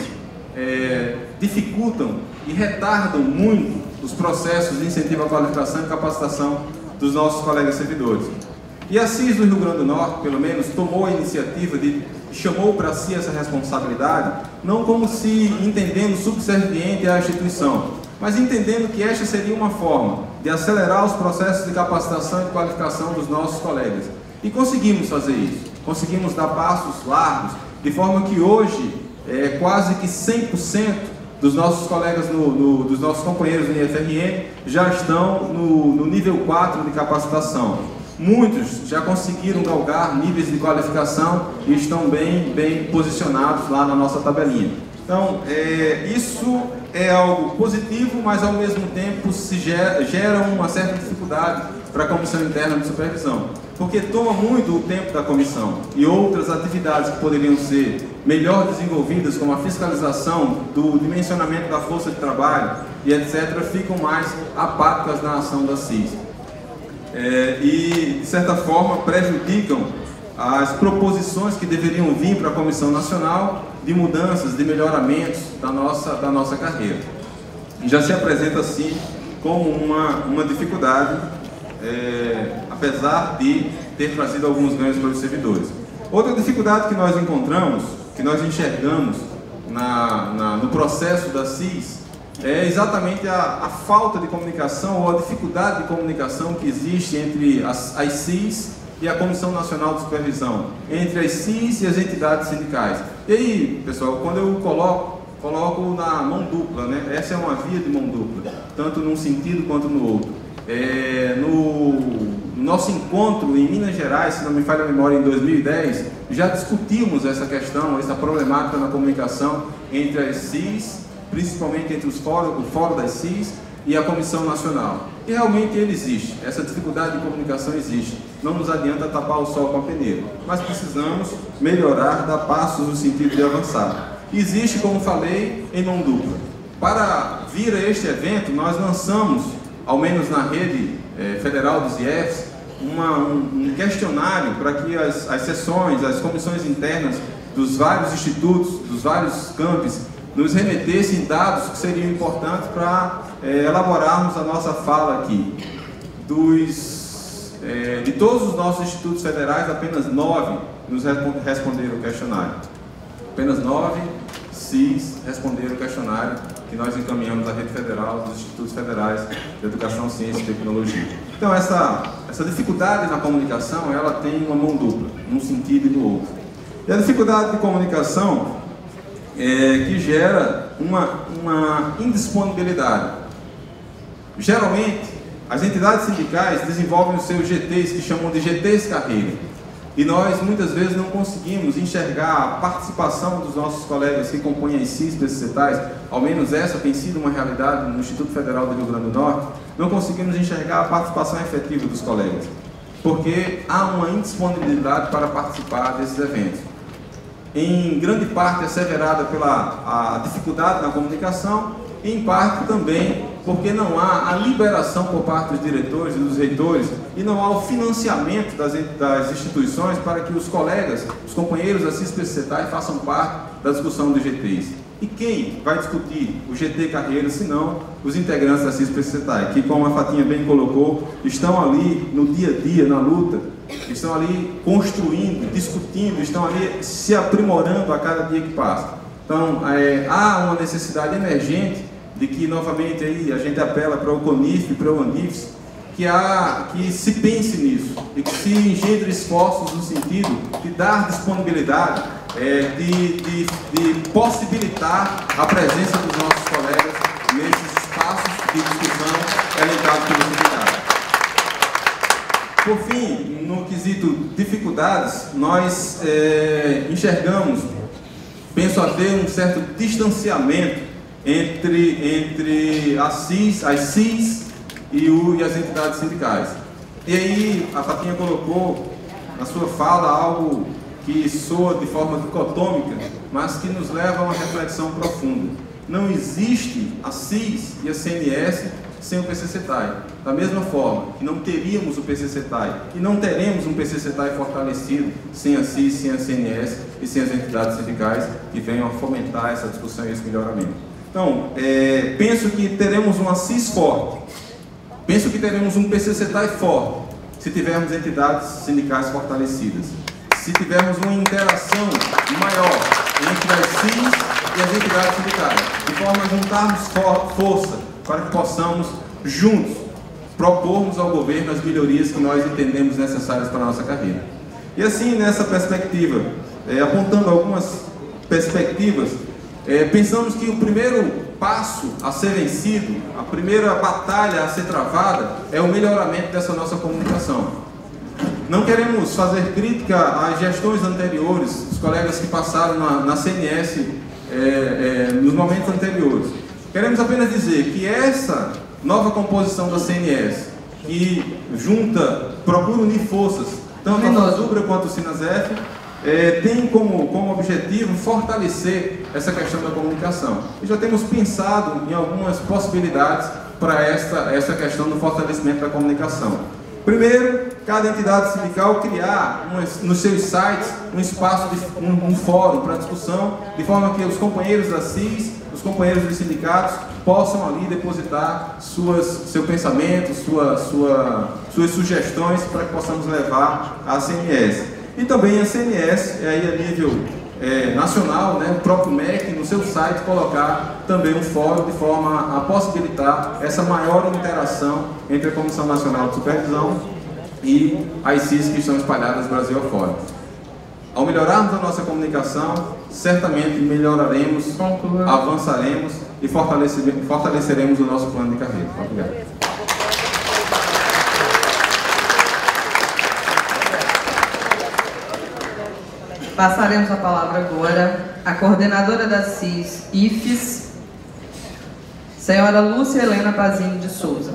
dificultam e retardam muito os processos de incentivo à qualificação e capacitação dos nossos colegas servidores. E a CIS do Rio Grande do Norte, pelo menos, tomou a iniciativa chamou para si essa responsabilidade, não como se entendendo subserviente à instituição, mas entendendo que esta seria uma forma de acelerar os processos de capacitação e qualificação dos nossos colegas. E conseguimos fazer isso, conseguimos dar passos largos, de forma que hoje, quase que 100% dos nossos colegas, dos nossos companheiros no IFRN, já estão no nível 4 de capacitação. Muitos já conseguiram galgar níveis de qualificação e estão bem posicionados lá na nossa tabelinha. Então, isso é algo positivo, mas ao mesmo tempo gera uma certa dificuldade para a comissão interna de supervisão, porque toma muito o tempo da comissão e outras atividades que poderiam ser melhor desenvolvidas, como a fiscalização do dimensionamento da força de trabalho e etc., ficam mais apáticas na ação da CIS. E, de certa forma, prejudicam as proposições que deveriam vir para a Comissão Nacional de mudanças, de melhoramentos da nossa carreira. E já se apresenta, assim, como uma dificuldade, apesar de ter trazido alguns ganhos para os servidores. Outra dificuldade que nós encontramos, que nós enxergamos no processo da CIS, é exatamente a falta de comunicação ou a dificuldade de comunicação que existe entre as CIS e a Comissão Nacional de Supervisão, entre as CIS e as entidades sindicais. E aí, pessoal, quando eu coloco na mão dupla, né? Essa é uma via de mão dupla, tanto num sentido quanto no outro. No nosso encontro em Minas Gerais, se não me falha a memória, em 2010, já discutimos essa questão, essa problemática na comunicação entre as CIS, principalmente entre o Fórum das CIS e a Comissão Nacional. E realmente ele existe, essa dificuldade de comunicação existe. Não nos adianta tapar o sol com a peneira, mas precisamos melhorar, dar passos no sentido de avançar. Existe, como falei, em mão dupla. Para vir a este evento, nós lançamos, ao menos na rede federal dos IEFs, um questionário para que as sessões, as comissões internas dos vários institutos, dos vários campos, nos remetessem dados que seriam importantes para elaborarmos a nossa fala aqui. De todos os nossos institutos federais, apenas 9 nos responderam o questionário. Apenas 9 CIS responderam o questionário que nós encaminhamos à rede federal dos institutos federais de educação, ciência e tecnologia. Então, essa dificuldade na comunicação, ela tem uma mão dupla, num sentido e no outro. E a dificuldade de comunicação que gera uma indisponibilidade. Geralmente, as entidades sindicais desenvolvem os seus GTs, que chamam de GTs carreira. E nós, muitas vezes, não conseguimos enxergar a participação dos nossos colegas que compõem as CIS especiais, ao menos essa tem sido uma realidade no Instituto Federal do Rio Grande do Norte, não conseguimos enxergar a participação efetiva dos colegas, porque há uma indisponibilidade para participar desses eventos. em grande parte asseverada pela dificuldade na comunicação, e em parte também porque não há a liberação por parte dos diretores e dos reitores e não há o financiamento das instituições para que os colegas, os companheiros da CIS-PCCETAI façam parte da discussão dos GTs. E quem vai discutir o GT Carreira, se não os integrantes da CIS-PCCETAI, que, como a Fatinha bem colocou, estão ali no dia a dia, na luta, estão ali construindo, discutindo, estão ali se aprimorando a cada dia que passa. Então, há uma necessidade emergente de que, novamente, aí, a gente apela para o CONIF e para o ANIFES, que se pense nisso e que se engendre esforços no sentido de dar disponibilidade, de possibilitar a presença dos nossos colegas nesses espaços de discussão elencados pelo sindicato. Por fim, no quesito dificuldades, nós enxergamos, penso haver um certo distanciamento entre as CIS e as entidades sindicais. E aí a Fatinha colocou na sua fala algo que soa de forma dicotômica, mas que nos leva a uma reflexão profunda. Não existe a CIS e a CNS sem o PCCETAI. Da mesma forma que não teríamos o PCCETAI e não teremos um PCCETAI fortalecido sem a CIS, sem a CNS e sem as entidades sindicais que venham a fomentar essa discussão e esse melhoramento. Então, penso que teremos uma CIS forte, penso que teremos um PCCETAI forte, se tivermos entidades sindicais fortalecidas, se tivermos uma interação maior entre as CIS e as entidades sindicais, de forma a juntarmos força para que possamos, juntos, propormos ao governo as melhorias que nós entendemos necessárias para a nossa carreira. E assim, nessa perspectiva, apontando algumas perspectivas, pensamos que o primeiro passo a ser vencido, a primeira batalha a ser travada, é o melhoramento dessa nossa comunicação. Não queremos fazer crítica às gestões anteriores, os colegas que passaram na CNS nos momentos anteriores. Queremos apenas dizer que essa nova composição da CNS, que procura unir forças, tanto a FASUBRA quanto o SINASEF, tem como objetivo fortalecer essa questão da comunicação. E já temos pensado em algumas possibilidades para essa questão do fortalecimento da comunicação. Primeiro, cada entidade sindical criar nos seus sites um espaço, um fórum para discussão, de forma que os companheiros da CIS, os companheiros dos sindicatos possam ali depositar seu pensamento, suas sugestões para que possamos levar à CNS. E também a CNS, aí a nível nacional, né, o próprio MEC, no seu site, colocar também um fórum de forma a possibilitar essa maior interação entre a Comissão Nacional de Supervisão e as CIS que estão espalhadas no Brasil afora. Ao melhorarmos a nossa comunicação, certamente melhoraremos, avançaremos e fortaleceremos o nosso plano de carreira. Obrigado. Passaremos a palavra agora à coordenadora da CIS-IFES, senhora Lúcia Helena Pazini de Souza.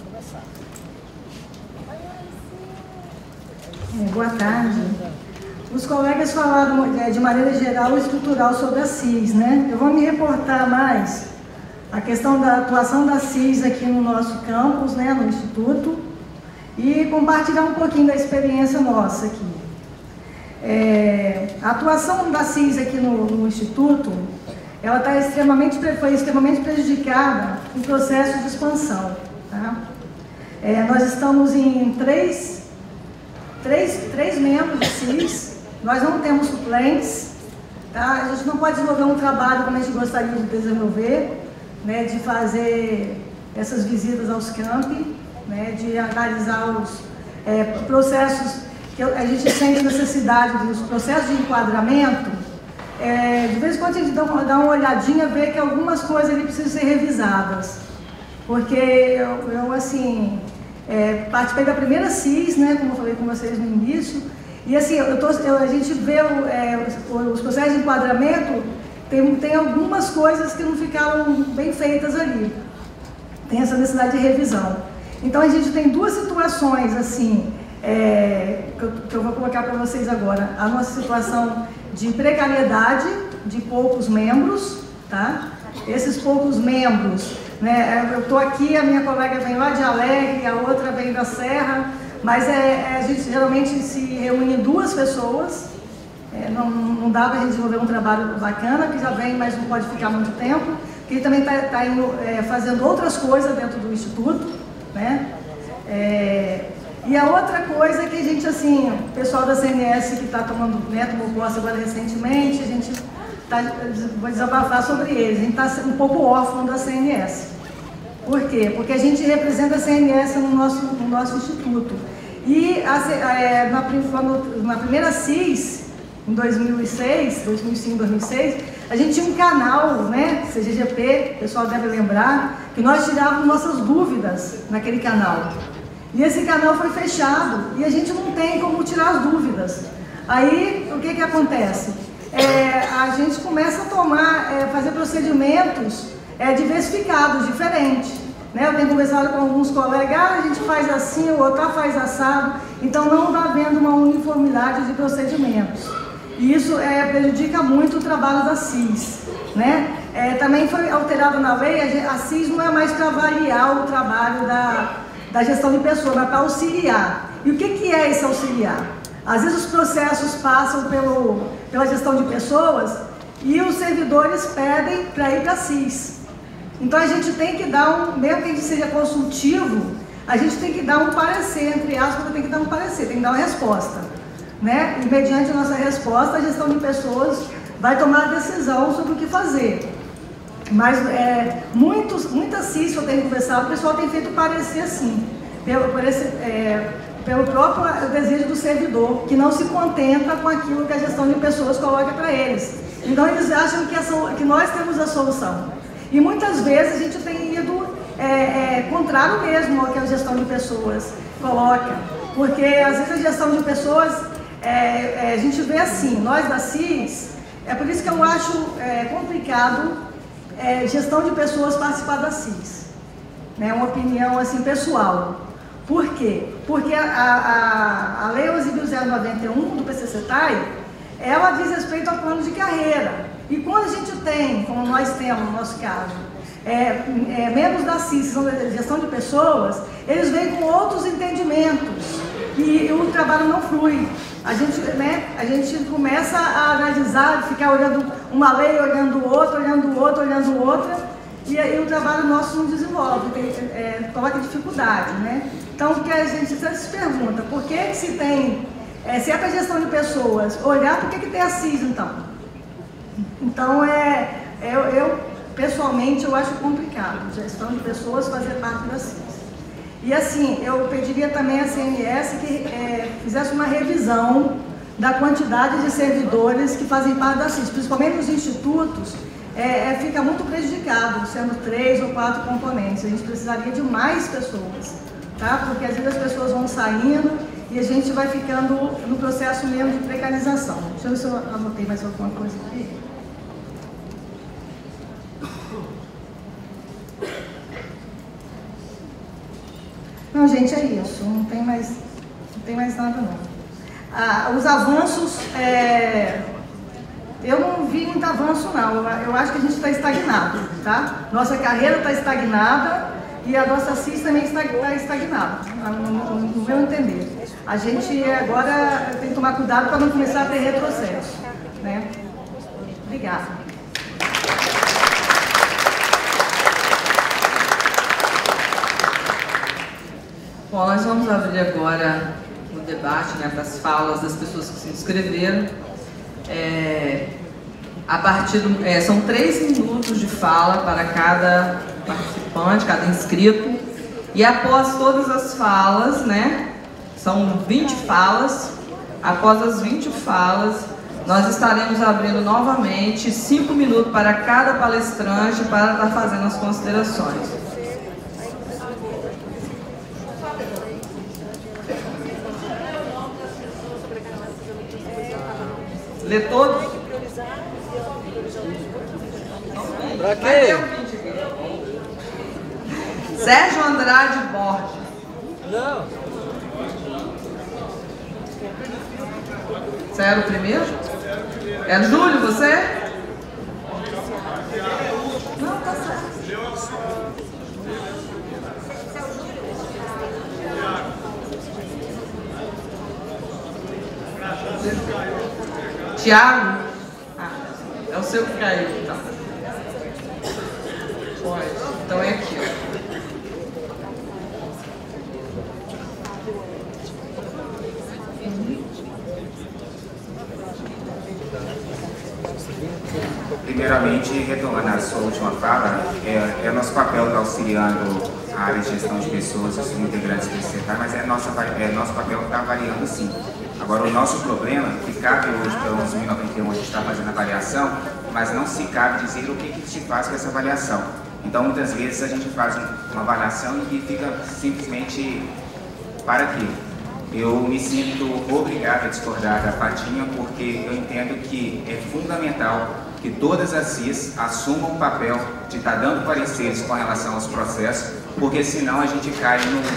Boa tarde. Os colegas falaram de maneira geral e estrutural sobre a CIS, né? Eu vou me reportar mais a questão da atuação da CIS aqui no nosso campus, né, no Instituto, e compartilhar um pouquinho da experiência nossa aqui. A atuação da CIS aqui no Instituto, ela foi extremamente prejudicada em processo de expansão. Tá? Nós estamos em três membros de CIS, nós não temos suplentes, tá? A gente não pode desenvolver um trabalho como a gente gostaria de desenvolver, né, de fazer essas visitas aos campi, né, de analisar os processos que a gente sente necessidade dos processos de enquadramento. De vez em quando a gente dá uma olhadinha, vê que algumas coisas ali precisam ser revisadas, porque eu assim, participei da primeira CIS, né, como eu falei com vocês no início, e assim, a gente vê os processos de enquadramento, tem algumas coisas que não ficaram bem feitas ali, tem essa necessidade de revisão. Então a gente tem duas situações assim, que eu vou colocar para vocês agora. A nossa situação de precariedade, de poucos membros, tá? Esses poucos membros, né, eu estou aqui, a minha colega vem lá de Alegre, a outra vem da Serra, mas a gente geralmente se reúne em 2 pessoas, não dá para a gente desenvolver um trabalho bacana, que já vem, mas não pode ficar muito tempo, porque ele também está fazendo outras coisas dentro do Instituto, né? E a outra coisa é que a gente, assim, o pessoal da CNS que está tomou posse agora recentemente, a gente vou desabafar sobre eles, a gente está um pouco órfão da CNS. Por quê? Porque a gente representa a CNS no nosso instituto. E na primeira CIS, em 2006, 2005, 2006, a gente tinha um canal, né, CGGP, o pessoal deve lembrar, que nós tirávamos nossas dúvidas naquele canal. E esse canal foi fechado e a gente não tem como tirar as dúvidas. Aí, o que acontece? A gente começa a fazer procedimentos diversificados, diferentes. Né? Eu tenho conversado com alguns colegas, a gente faz assim, o outro faz assado. Então, não está havendo uma uniformidade de procedimentos. E isso prejudica muito o trabalho da CIS. Né? Também foi alterado na lei, a CIS não é mais para avaliar o trabalho da gestão de pessoas, mas para auxiliar. E o que é esse auxiliar? Às vezes os processos passam pela gestão de pessoas e os servidores pedem para ir para a CIS. Então a gente tem que dar mesmo que a gente seja consultivo, a gente tem que dar um parecer, entre aspas, tem que dar um parecer, tem que dar uma resposta. Né? E mediante a nossa resposta, a gestão de pessoas vai tomar a decisão sobre o que fazer. Mas muitas CIS que eu tenho conversado, o pessoal tem feito parecer assim, pelo próprio desejo do servidor, que não se contenta com aquilo que a gestão de pessoas coloca para eles. Então eles acham que nós temos a solução. E muitas vezes a gente tem ido contrário mesmo ao que a gestão de pessoas coloca. Porque às vezes a gestão de pessoas, a gente vê assim, nós da CIS, é por isso que eu acho complicado gestão de pessoas participar da CIS. É uma opinião assim, pessoal. Por quê? Porque a Lei 11.091 do PCCETAI, ela diz respeito ao plano de carreira. E quando a gente tem, como nós temos no nosso caso, membros da CIS, que são da gestão de pessoas, eles vêm com outros entendimentos e o trabalho não flui. A gente começa a analisar, ficar olhando uma lei, olhando outra, olhando outra, e aí o trabalho nosso não desenvolve, coloca dificuldade, né? Então, o que a gente sempre se pergunta, por que se tem, se é para gestão de pessoas, olhar por que tem a CIS, então? Então, eu pessoalmente, eu acho complicado gestão de pessoas fazer parte da CIS. E assim, eu pediria também à CNS que fizesse uma revisão da quantidade de servidores que fazem parte da CIS, principalmente nos institutos, fica muito prejudicado, sendo 3 ou 4 componentes. A gente precisaria de mais pessoas, tá? Porque às vezes as pessoas vão saindo e a gente vai ficando no processo mesmo de precarização. Deixa eu ver se eu anotei mais alguma coisa aqui. Não, gente, é isso. Não tem mais nada, não. Os avanços, eu não vi muito avanço, não. Eu acho que a gente está estagnado, tá? Nossa carreira está estagnada e a nossa CIS também está estagnada, no meu entender. A gente agora tem que tomar cuidado para não começar a ter retrocesso, né? Obrigada. Bom, nós vamos abrir agora o debate, né, das falas das pessoas que se inscreveram. São 3 minutos de fala para cada participante, cada inscrito. E após todas as falas, né, são 20 falas, após as 20 falas, nós estaremos abrindo novamente 5 minutos para cada palestrante para estar fazendo as considerações. Lê todos? Pra quê? Sérgio Andrade Borges. Não. Você era o primeiro? É Júlio, você? Não, tá certo. Tiago? Ah, é o seu que caiu, então. Pode. Então é aqui, ó. Primeiramente, retomando a sua última fala, é nosso papel estar auxiliando a área de gestão de pessoas, os integrantes do CCK, mas é nosso papel estar avaliando sim. Agora, o nosso problema, que cabe hoje pelo 11.091, a gente está fazendo avaliação, mas não se cabe dizer o que se faz com essa avaliação. Então, muitas vezes a gente faz uma avaliação e fica simplesmente para quê? Eu me sinto obrigado a discordar da Fatinha, porque eu entendo que é fundamental que todas as CIS assumam o papel de estar dando pareceres com relação aos processos, porque senão a gente cai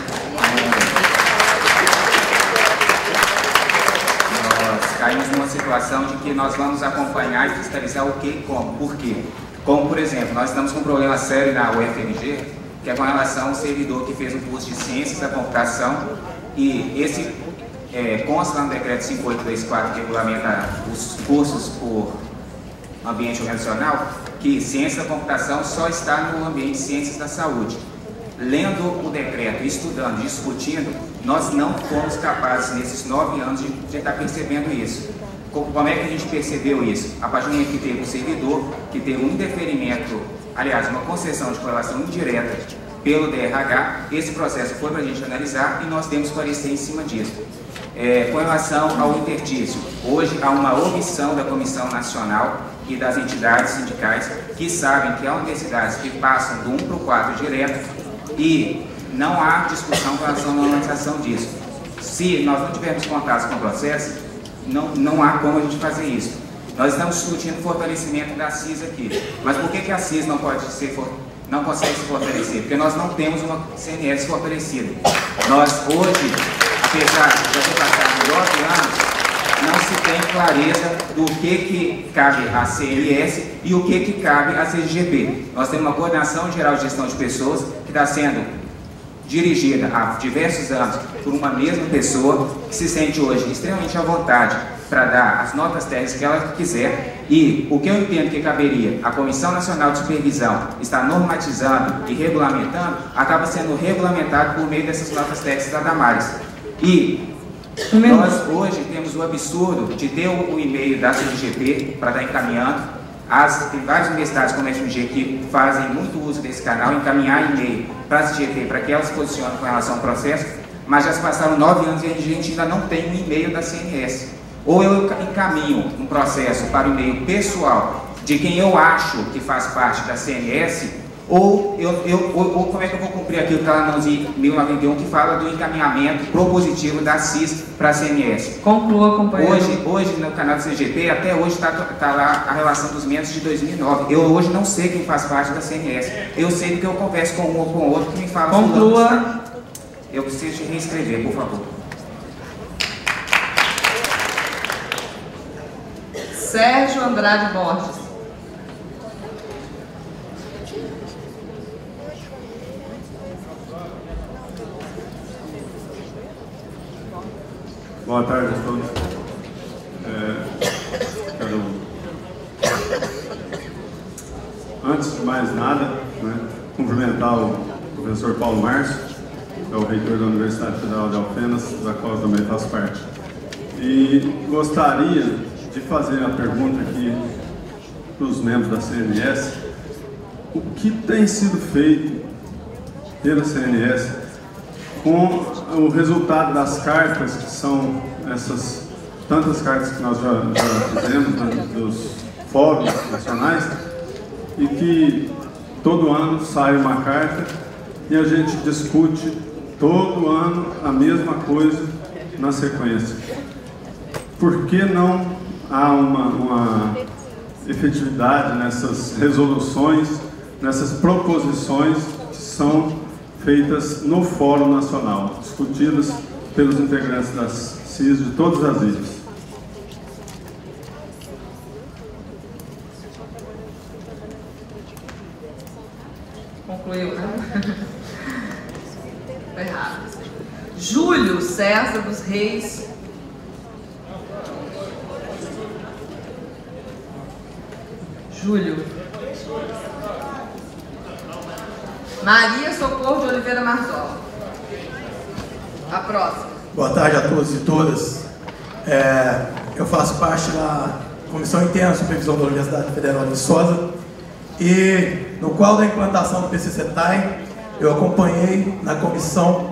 nós caímos numa situação de que nós vamos acompanhar e fiscalizar o que e como. Por quê? Como, por exemplo, nós estamos com um problema sério na UFMG, que é com relação ao servidor que fez um curso de Ciências da Computação, e esse consta no decreto 5824, que regulamenta os cursos por ambiente organizacional, que Ciência da Computação só está no ambiente de Ciências da Saúde. Lendo o decreto, estudando, discutindo, nós não fomos capazes, nesses 9 anos, de estar percebendo isso. Como é que a gente percebeu isso? A partir do momento que teve um servidor, que teve um indeferimento, aliás, uma concessão de correlação indireta pelo DRH, esse processo foi para a gente analisar e nós temos que parecer em cima disso. Com relação ao intertício, hoje há uma omissão da Comissão Nacional e das entidades sindicais que sabem que há universidades que passam do 1 para o 4 direto e não há discussão com relação à normalização disso. Se nós não tivermos contatos com o processo, não há como a gente fazer isso. Nós estamos discutindo o fortalecimento da CIS aqui, mas por que a CIS não consegue se fortalecer? Porque nós não temos uma CNS fortalecida. Nós hoje, apesar de já ter passado 9 anos, não se tem clareza do que cabe à CNS e o que cabe à CGP. Nós temos uma coordenação geral de gestão de pessoas que está sendo dirigida há diversos anos por uma mesma pessoa que se sente hoje extremamente à vontade para dar as notas técnicas que ela quiser, e o que eu entendo que caberia a Comissão Nacional de Supervisão estar normatizando e regulamentando, acaba sendo regulamentado por meio dessas notas técnicas da Damares. E nós hoje temos o absurdo de ter o e-mail da CGP para estar encaminhando. Tem várias universidades como a FMG que fazem muito uso desse canal, encaminhar e-mail para a CGP para que elas se posicionem com relação ao processo, mas já se passaram 9 anos e a gente ainda não tem um e-mail da CNS. Ou eu encaminho um processo para o e-mail pessoal de quem eu acho que faz parte da CNS, ou como é que eu vou cumprir aquilo que está lá no 11.091 que fala do encaminhamento propositivo da CIS para a CNS. Conclua, companheiro. Hoje no canal do CGP, até hoje está lá a relação dos membros de 2009. Eu hoje não sei quem faz parte da CNS. Eu sei porque eu converso com um ou com outro que me fala. Conclua. Eu preciso de reescrever, por favor. Sérgio Andrade Borges. Boa tarde a todos. Antes de mais nada, cumprimentar o professor Paulo Márcio, que é o reitor da Universidade Federal de Alfenas, da qual eu também faço parte. E gostaria de fazer a pergunta aqui para os membros da CNS: o que tem sido feito pela CNS com o resultado das cartas, que são essas tantas cartas que nós já fizemos dos fóruns nacionais, e que todo ano sai uma carta e a gente discute todo ano a mesma coisa na sequência. Por que não há uma efetividade nessas resoluções, nessas proposições que são feitas no Fórum Nacional, discutidas pelos integrantes das CIS de todas as ilhas? Concluiu, né? Foi errado. Júlio César dos Reis. Júlio. Maria Socorro de Oliveira Marzola. A próxima. Boa tarde a todos e todas. Eu faço parte da Comissão Interna de Supervisão da Universidade Federal de Viçosa e no qual da implantação do PCCETAI eu acompanhei na comissão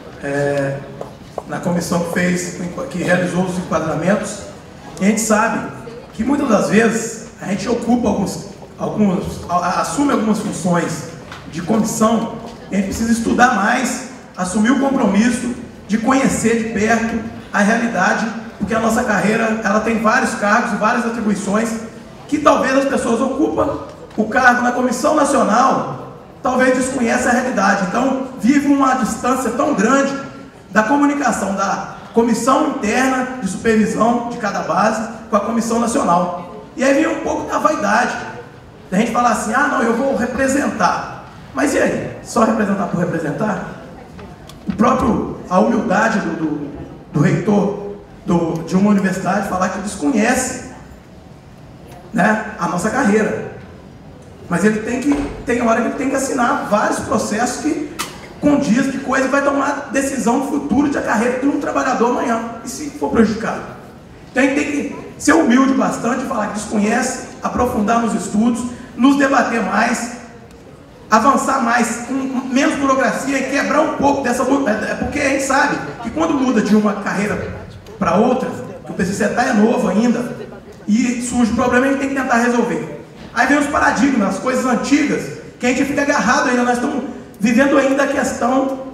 que realizou os enquadramentos. E a gente sabe que muitas das vezes a gente ocupa assume algumas funções de comissão e a gente precisa estudar mais, assumir o compromisso de conhecer de perto a realidade, porque a nossa carreira ela tem vários cargos e várias atribuições que talvez as pessoas ocupam o cargo na Comissão Nacional, talvez desconheça a realidade. Então vive uma distância tão grande da comunicação da Comissão Interna de Supervisão de cada base com a Comissão Nacional. E aí vem um pouco da vaidade, da gente falar assim, ah não, eu vou representar. Mas e aí? Só representar por representar? A humildade do reitor de uma universidade falar que desconhece, né, a nossa carreira. Mas ele tem hora que ele tem que assinar vários processos que condiz que coisa vai tomar decisão no futuro de a carreira de um trabalhador amanhã, e se for prejudicado. Então a gente tem que ser humilde bastante, falar que desconhece, aprofundar nos estudos, nos debater mais, avançar mais, com menos burocracia e quebrar um pouco dessa... Porque a gente sabe que quando muda de uma carreira para outra, que o PCCETAI é novo ainda, e surge o problema, a gente tem que tentar resolver. Aí vem os paradigmas, as coisas antigas, que a gente fica agarrado ainda. Nós estamos vivendo ainda a questão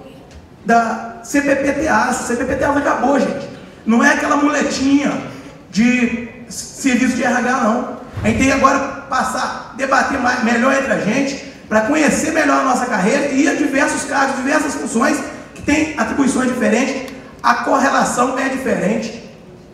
da CPPTA. CPPTA acabou, gente. Não é aquela muletinha de serviço de RH, não. A gente tem que agora passar, debater melhor entre a gente, para conhecer melhor a nossa carreira e ir a diversos cargos, diversas funções que têm atribuições diferentes, a correlação é diferente.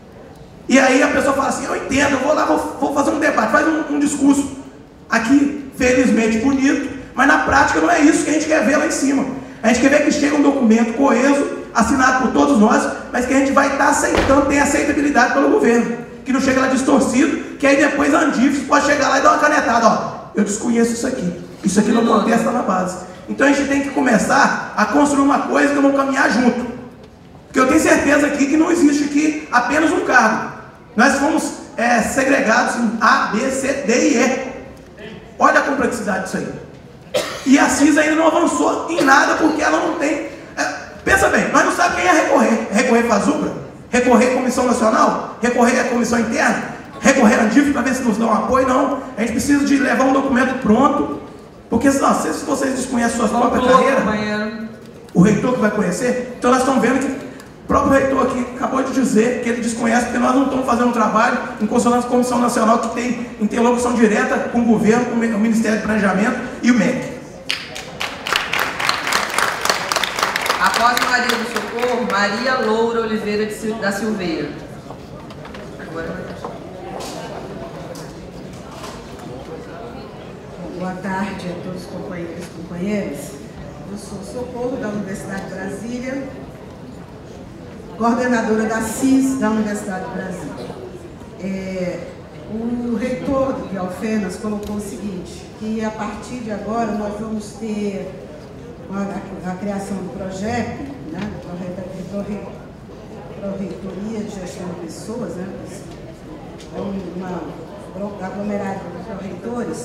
E aí a pessoa fala assim, eu entendo, eu vou lá, vou fazer um debate, faz um discurso aqui, felizmente bonito, mas na prática não é isso que a gente quer ver lá em cima. A gente quer ver que chega um documento coeso, assinado por todos nós, mas que a gente vai estar aceitando, tem aceitabilidade pelo governo, que não chega lá distorcido, que aí depois a Andifes pode chegar lá e dar uma canetada, ó, eu desconheço isso aqui não acontece na base. Então a gente tem que começar a construir uma coisa que vamos caminhar junto, porque eu tenho certeza aqui que não existe aqui apenas um cargo, nós fomos segregados em A, B, C, D e E. Olha a complexidade disso aí. E a CIS ainda não avançou em nada porque ela não tem... pensa bem, nós não sabemos quem é recorrer. Recorrer para a Zubra? Recorrer à Comissão Nacional? Recorrer à Comissão Interna? Recorrer à Andifes para ver se nos dão apoio? Não. A gente precisa de levar um documento pronto, porque se vocês desconhecem suas próprias carreiras, o reitor que vai conhecer, então nós estamos vendo que o próprio reitor aqui acabou de dizer que ele desconhece, porque nós não estamos fazendo um trabalho em consonância com a Comissão Nacional, que tem interlocução direta com o governo, com o Ministério do Planejamento e o MEC. Após Maria do Socorro, Maria Loura Oliveira da Silveira. Boa tarde a todos os companheiros e companheiras. Eu sou Socorro, da Universidade de Brasília, coordenadora da CIS da Universidade de Brasília. O reitor de Alfenas colocou o seguinte, que a partir de agora nós vamos ter a criação do projeto, né, Pró-Reitoria de Gestão de Pessoas, né, um aglomerado de pró-reitores.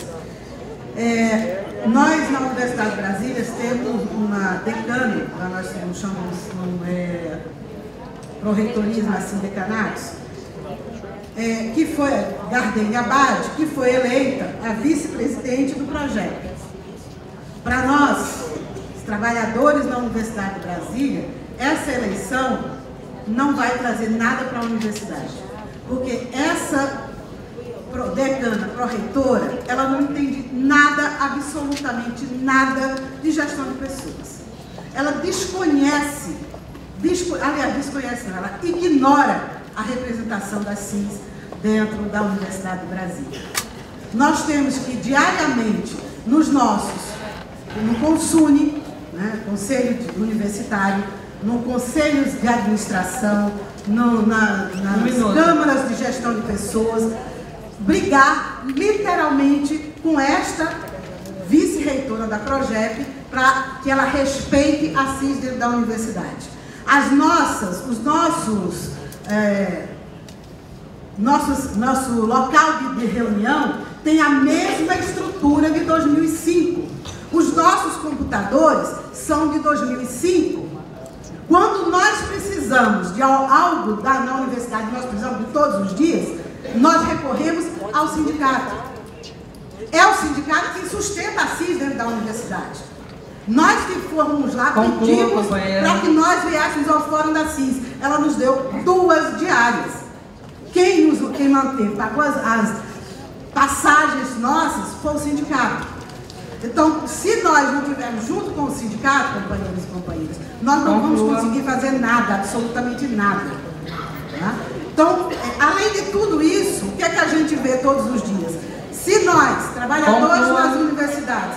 Nós, na Universidade de Brasília, temos uma decana, nós chamamos pró-reitorismo, assim, decanatos, que foi Gardênia Abad, que foi eleita a vice-presidente do projeto. Para nós, os trabalhadores da Universidade de Brasília, essa eleição não vai trazer nada para a universidade, porque essa decana, pró-reitora, ela não entende nada, absolutamente nada de gestão de pessoas. Ela desconhece, ela ignora a representação da CIS dentro da Universidade de Brasília. Nós temos que diariamente, nos nossos no CONSUNE, né, Conselho Universitário, no Conselho de Administração, nas câmaras de gestão de pessoas, brigar literalmente com esta vice-reitora da Progep para que ela respeite a CIS dentro da universidade. Nosso local de reunião tem a mesma estrutura de 2005. Os nossos computadores são de 2005. Quando nós precisamos de algo na universidade, nós precisamos de todos os dias, nós recorremos ao sindicato. É o sindicato que sustenta a CIS dentro da universidade. Nós que fomos lá, pedimos para que nós viéssemos ao fórum da CIS. Ela nos deu 2 diárias. Quem manteve, pagou as passagens nossas foi o sindicato. Então, se nós não estivermos junto com o sindicato, companheiros e companheiras, nós não vamos conseguir fazer nada, absolutamente nada. Tá? Então, além de tudo isso, o que é que a gente vê todos os dias? Se nós, trabalhadores das universidades,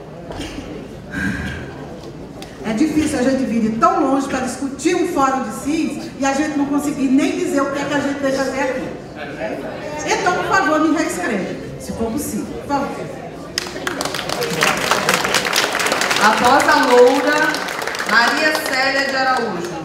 é difícil a gente vir de tão longe para discutir um fórum de CIS e a gente não conseguir nem dizer o que é que a gente deve fazer aqui. Então, por favor, me reescreva, se for possível. Por favor. Após a loura, Maria Célia de Araújo.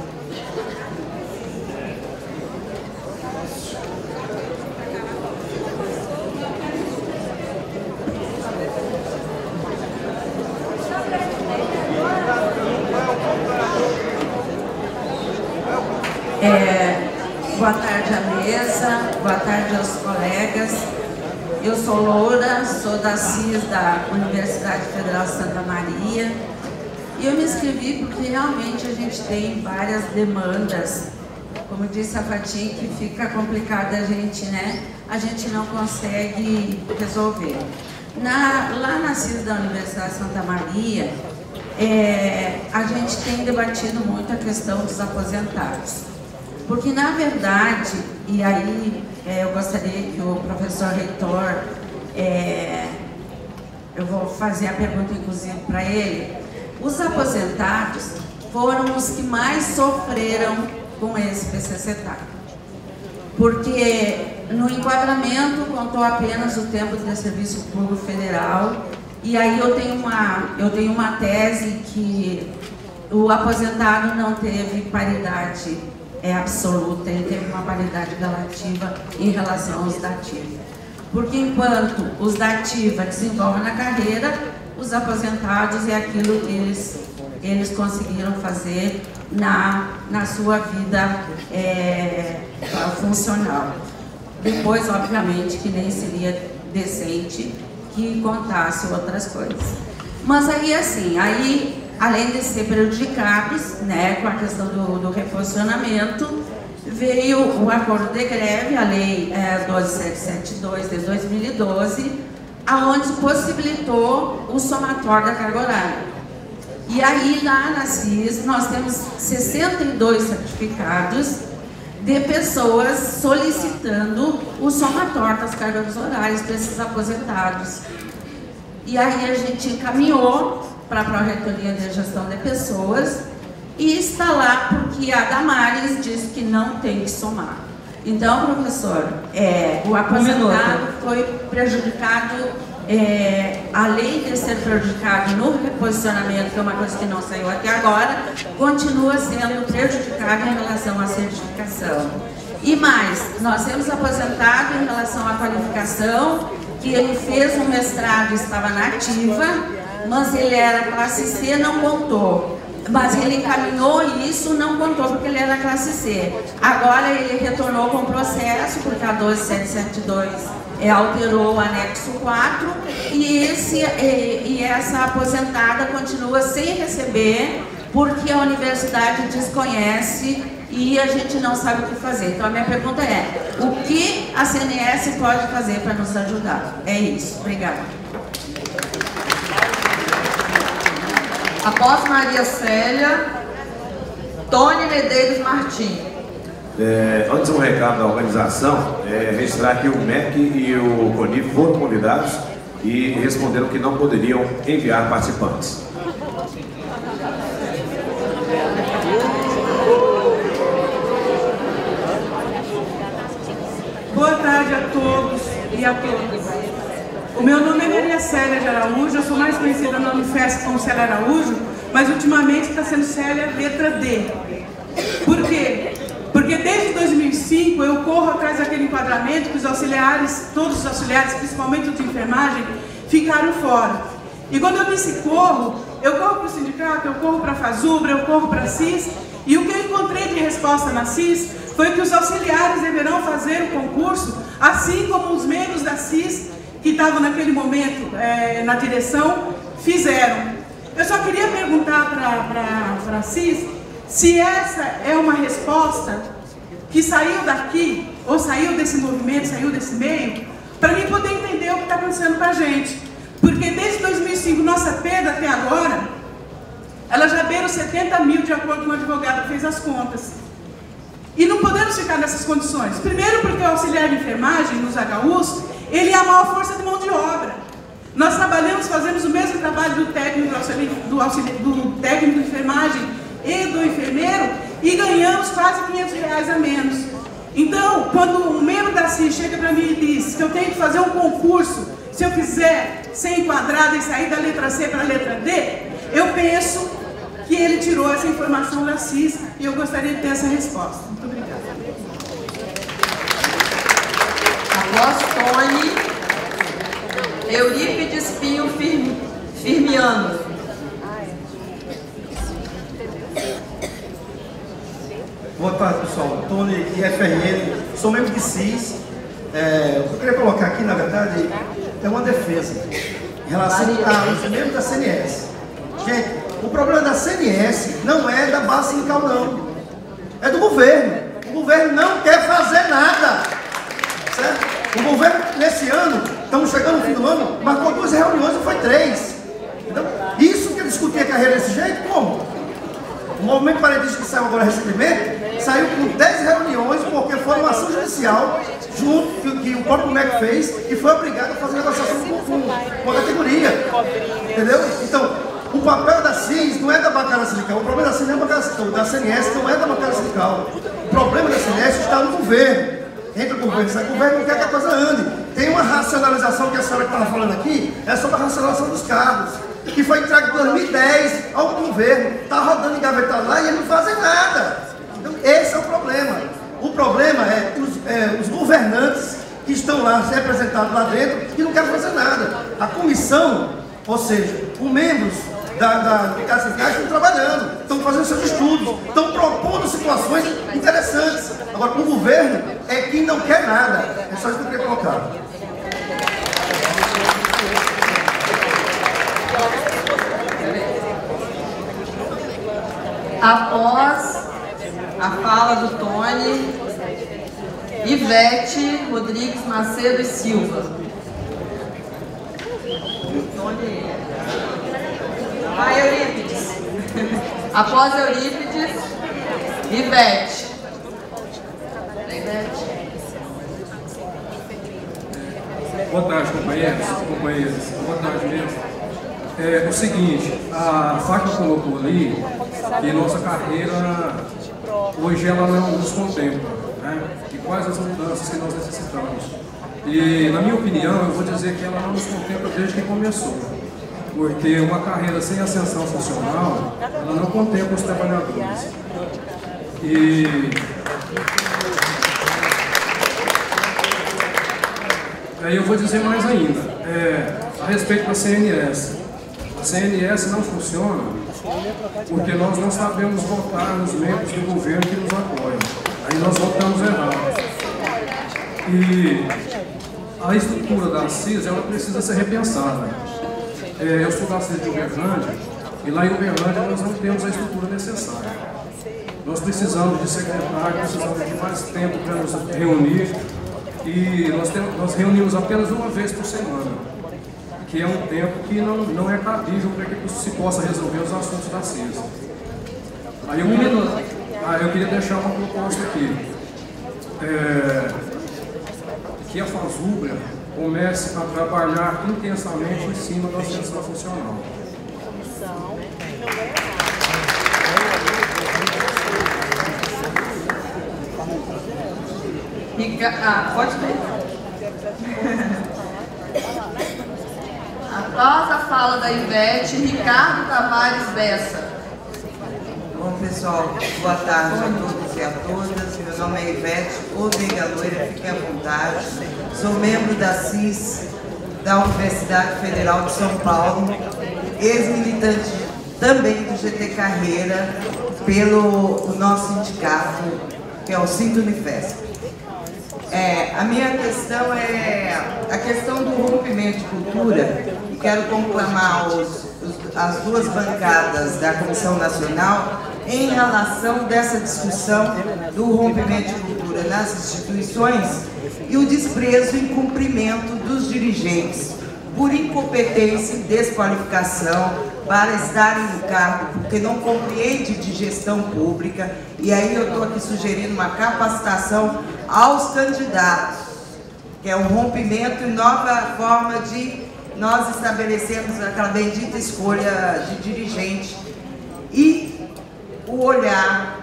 Boa tarde à mesa, boa tarde aos colegas. Eu sou Loura, sou da CIS da Universidade Federal Santa Maria e eu me inscrevi porque realmente a gente tem várias demandas. Como disse a Fatim, que fica complicado a gente, né? A gente não consegue resolver. Lá na CIS da Universidade Santa Maria, a gente tem debatido muito a questão dos aposentados. Porque, na verdade, e aí eu gostaria que o professor reitor, eu vou fazer a pergunta, inclusive, para ele, os aposentados foram os que mais sofreram com esse PCCETAC. Porque no enquadramento contou apenas o tempo de serviço público federal, e aí eu tenho uma tese que o aposentado não teve paridade absoluta, ele teve uma paridade relativa em relação aos da ativa. Porque enquanto os da ativa desenvolvem na carreira, os aposentados é aquilo que eles conseguiram fazer na sua vida funcional. Depois, obviamente, que nem seria decente que contasse outras coisas. Mas aí, assim, além de ser prejudicados, né, com a questão do reposicionamento, veio o acordo de greve, a lei 12772 de 2012, aonde possibilitou o somatório da carga horária. E aí, lá na CIS, nós temos 62 certificados de pessoas solicitando o somatório das cargas horárias para esses aposentados. E aí a gente encaminhou para a Pró-Reitoria de Gestão de Pessoas e está lá porque a Damares disse que não tem que somar. Então, professor, o aposentado foi prejudicado, além de ser prejudicado no reposicionamento, que é uma coisa que não saiu até agora, continua sendo prejudicado em relação à certificação. E mais, nós temos aposentado em relação à qualificação, que ele fez um mestrado e estava na ativa, mas ele era classe C, não contou. Mas ele encaminhou isso, não contou porque ele era classe C. Agora ele retornou com o processo, porque a 12772 alterou o anexo 4 e essa aposentada continua sem receber porque a universidade desconhece e a gente não sabe o que fazer. Então a minha pergunta é, o que a CNS pode fazer para nos ajudar? É isso. Obrigada. Após Maria Célia, Tony Medeiros Martins. Antes, um recado da organização, registrar que o MEC e o CONIF foram convidados e responderam que não poderiam enviar participantes. Boa tarde a todos e a todas. O meu nome é Maria Célia de Araújo, eu sou mais conhecida no Unifesp como Célia Araújo, mas ultimamente está sendo Célia letra D. Por quê? Porque desde 2005 eu corro atrás daquele enquadramento que os auxiliares, todos os auxiliares, principalmente os de enfermagem, ficaram fora. E quando eu disse corro, eu corro para o sindicato, eu corro para a FASUBRA, eu corro para a CIS, e o que eu encontrei de resposta na CIS foi que os auxiliares deverão fazer o concurso, assim como os membros da CIS, que estavam naquele momento na direção, fizeram. Eu só queria perguntar para a CIS se essa é uma resposta que saiu daqui, ou saiu desse movimento, saiu desse meio, para mim poder entender o que está acontecendo com a gente. Porque desde 2005, nossa perda até agora, ela já beira os 70 mil, de acordo com o advogado que fez as contas. E não podemos ficar nessas condições. Primeiro porque o auxiliar de enfermagem, nos HUs, ele é a maior força de mão de obra. Nós trabalhamos, fazemos o mesmo trabalho do técnico do técnico de enfermagem e do enfermeiro e ganhamos quase R$500 a menos. Então, quando um membro da CIS chega para mim e diz que eu tenho que fazer um concurso, se eu quiser ser enquadrada e sair da letra C para a letra D, eu penso que ele tirou essa informação da CIS e eu gostaria de ter essa resposta. Muito obrigada. Após Tony, Eurípides Pinho Firmiano. Boa tarde, pessoal. Tony, IFRN, sou membro de CIS. O que eu queria colocar aqui, na verdade, é uma defesa em relação aos membros da CNS. Gente, o problema da CNS não é da base sindical, não. É do governo. O governo não quer fazer nada. Certo? O governo, nesse ano, estamos chegando no fim do ano, marcou 2 reuniões e foi 3. Então, isso que discutir a carreira desse jeito, como? O movimento parentista que saiu agora recentemente, saiu com 10 reuniões, porque foi uma ação judicial, junto, que o próprio MEC fez, e foi obrigado a fazer negociação com a categoria. Entendeu? Então, o papel da CIS não é da bancada sindical, o problema da CIS não é da bancada sindical, da CNS não é da bancada sindical. O problema da CNS está no governo. Entra o governo, sai o governo, não quer que a coisa ande. Tem uma racionalização que a senhora estava falando aqui, é sobre a racionalização dos cargos, que foi entregue em 2010 ao governo, está rodando engavetado lá e eles não fazem nada. Então, esse é o problema. O problema é os governantes que estão lá, representados lá dentro, e não querem fazer nada. A comissão, ou seja, os membros da Casa Sindical estão trabalhando, estão fazendo seus estudos, estão propondo situações interessantes. Agora, o governo é quem não quer nada. É só isso que eu queria colocar. Após a fala do Tony, Ivete Rodrigues Macedo e Silva. Tony. Vai, Eurípides. Após Eurípides, Ivete. Boa tarde, companheiros, companheiras. Boa tarde mesmo. É o seguinte, a Fátima colocou ali que nossa carreira hoje ela não nos contempla, né? E quais as mudanças que nós necessitamos. E na minha opinião, eu vou dizer que ela não nos contempla desde que começou. Porque uma carreira sem ascensão funcional, ela não contempla os trabalhadores. E aí eu vou dizer mais ainda, a respeito da CNS. A CNS não funciona porque nós não sabemos votar nos membros do governo que nos apoiam. Aí nós votamos errado. E a estrutura da CIS, ela precisa ser repensada. Eu sou da CIS de Uberlândia, e lá em Uberlândia nós não temos a estrutura necessária. Nós precisamos de secretário, precisamos de mais tempo para nos reunir, e nós reunimos apenas uma vez por semana, que é um tempo que não é cabível para que se possa resolver os assuntos da CIS. Aí eu queria deixar uma proposta aqui. Que a FASUBRA comece a trabalhar intensamente em cima da extensão funcional. Pode ver. Após a fala da Ivete, Ricardo Tavares Bessa. Bom, pessoal, boa tarde a todos e a todas. Meu nome é Ivete, Odega Loira, fiquem à vontade. Sou membro da CIS, da Universidade Federal de São Paulo, ex-militante também do GT Carreira, pelo nosso sindicato, que é o Sinto Unifesp. A minha questão é a questão do rompimento de cultura, e quero conclamar as duas bancadas da Comissão Nacional em relação dessa discussão do rompimento de cultura nas instituições e o desprezo e incumprimento dos dirigentes por incompetência e desqualificação para estarem no cargo, porque não compreende de gestão pública, e aí eu estou aqui sugerindo uma capacitação aos candidatos, que é um rompimento e nova forma de nós estabelecermos aquela bendita escolha de dirigente e o olhar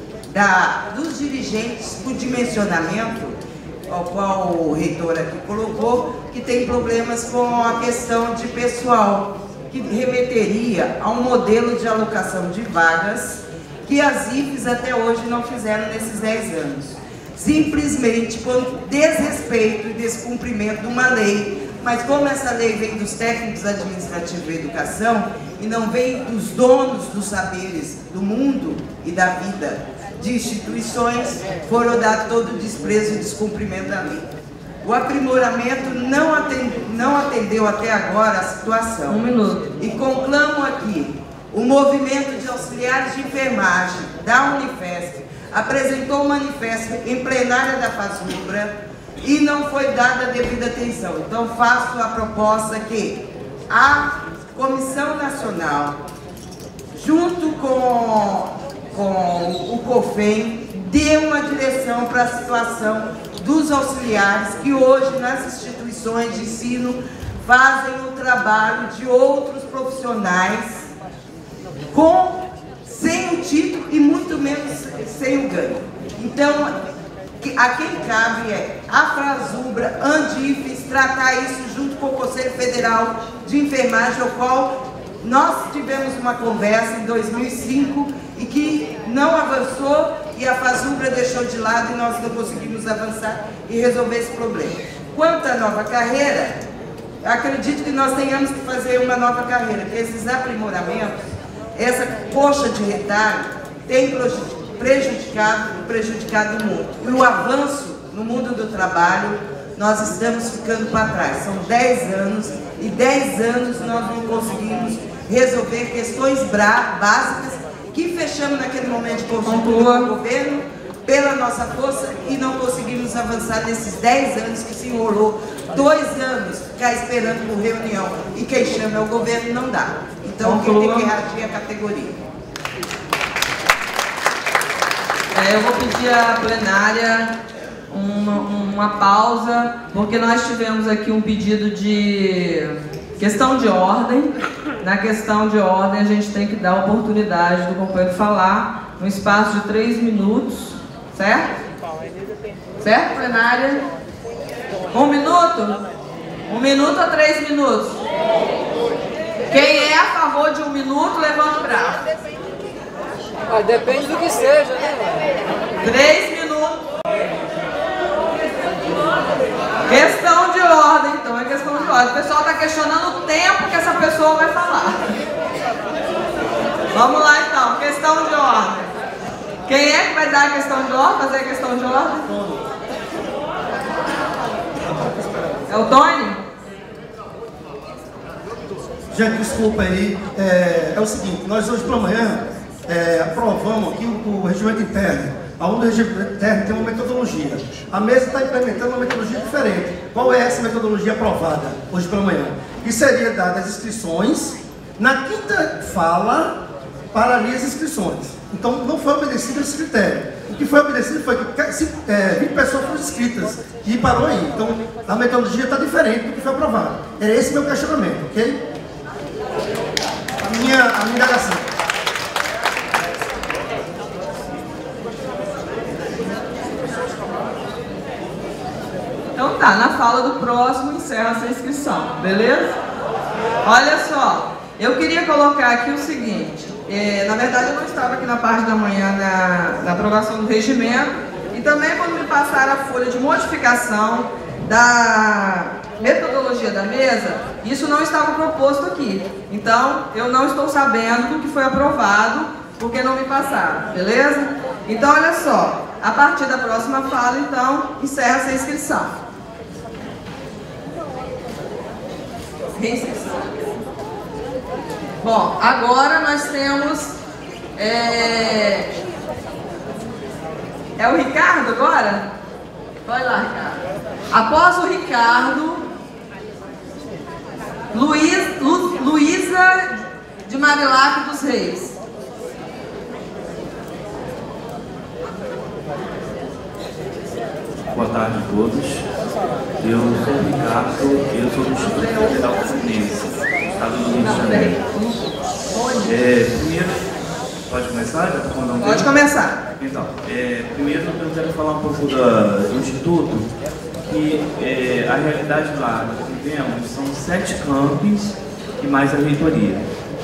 dos dirigentes para o dimensionamento, ao qual o reitor aqui colocou, que tem problemas com a questão de pessoal, que remeteria a um modelo de alocação de vagas que as IFES até hoje não fizeram nesses 10 anos. Simplesmente por desrespeito e descumprimento de uma lei, mas como essa lei vem dos técnicos administrativos e educação e não vem dos donos dos saberes do mundo e da vida de instituições, foram dados todo o desprezo e descumprimento da lei. O aprimoramento não atendeu até agora a situação. Um minuto. E conclamo aqui, o movimento de auxiliares de enfermagem da Unifesp apresentou um manifesto em plenária da FASUBRA e não foi dada a devida atenção. Então faço a proposta que a Comissão Nacional, junto com o COFEM, dê uma direção para a situação dos auxiliares que hoje nas instituições de ensino fazem o trabalho de outros profissionais sem o título e muito menos sem o ganho. Então, a quem cabe é a FASUBRA, Andifes, tratar isso junto com o Conselho Federal de Enfermagem, ao qual nós tivemos uma conversa em 2005 e que não avançou e a FASUBRA deixou de lado e nós não conseguimos avançar e resolver esse problema. Quanto à nova carreira, acredito que nós tenhamos que fazer uma nova carreira, porque esses aprimoramentos, essa coxa de retalho tem prejudicado muito. E o avanço no mundo do trabalho, nós estamos ficando para trás. São 10 anos e 10 anos nós não conseguimos resolver questões básicas que fechamos naquele momento de conjuntura do governo pela nossa força e não conseguimos avançar nesses 10 anos que se enrolou. 2 anos ficar esperando por reunião e quem chama é o governo, não dá. Então quem tem que reagir é a categoria. Eu vou pedir à plenária uma pausa, porque nós tivemos aqui um pedido de questão de ordem. Na questão de ordem, a gente tem que dar a oportunidade do companheiro falar no espaço de 3 minutos, certo? Certo, plenária? 1 minuto? 1 minuto ou 3 minutos? Quem é a favor de 1 minuto, levanta o braço. Depende do que seja, né? 3 minutos. Questão de ordem, então, é questão de ordem. O pessoal está questionando o tempo que essa pessoa vai falar. Vamos lá, então, questão de ordem. Quem é que vai dar a questão de ordem, fazer a questão de ordem? É o Tony? Gente, desculpa aí. É o seguinte, nós hoje pela manhã aprovamos aqui o regimento interno, onde o regimento interno tem uma metodologia. A mesa está implementando uma metodologia diferente. Qual é essa metodologia aprovada hoje pela manhã? Que seria dadas as inscrições, na quinta fala pararia as inscrições. Então, não foi obedecido esse critério. O que foi obedecido foi que 20 pessoas foram inscritas e parou aí. Então, a metodologia está diferente do que foi aprovado. Era esse meu questionamento, ok? A minha indagação. Então tá, na fala do próximo encerra essa inscrição, beleza? Olha só, eu queria colocar aqui o seguinte, na verdade eu não estava aqui na parte da manhã na aprovação do regimento e também quando me passaram a folha de modificação da metodologia da mesa, isso não estava proposto aqui. Então, eu não estou sabendo do que foi aprovado, porque não me passaram, beleza? Então, olha só, a partir da próxima fala, então, encerra essa inscrição. Reinscrição. Bom, agora nós temos... É o Ricardo agora? Vai lá, Ricardo. Após o Ricardo, Luísa de Marilac dos Reis. Boa tarde a todos. Eu sou o Ricardo, eu sou do Instituto Federal Fluminense, Estado do Rio de Janeiro. Primeiro, pode começar? Já tá falando pode começar. Então, primeiro eu quero falar um pouco do Instituto, que a realidade lá que vivemos são 7 campos e mais a reitoria.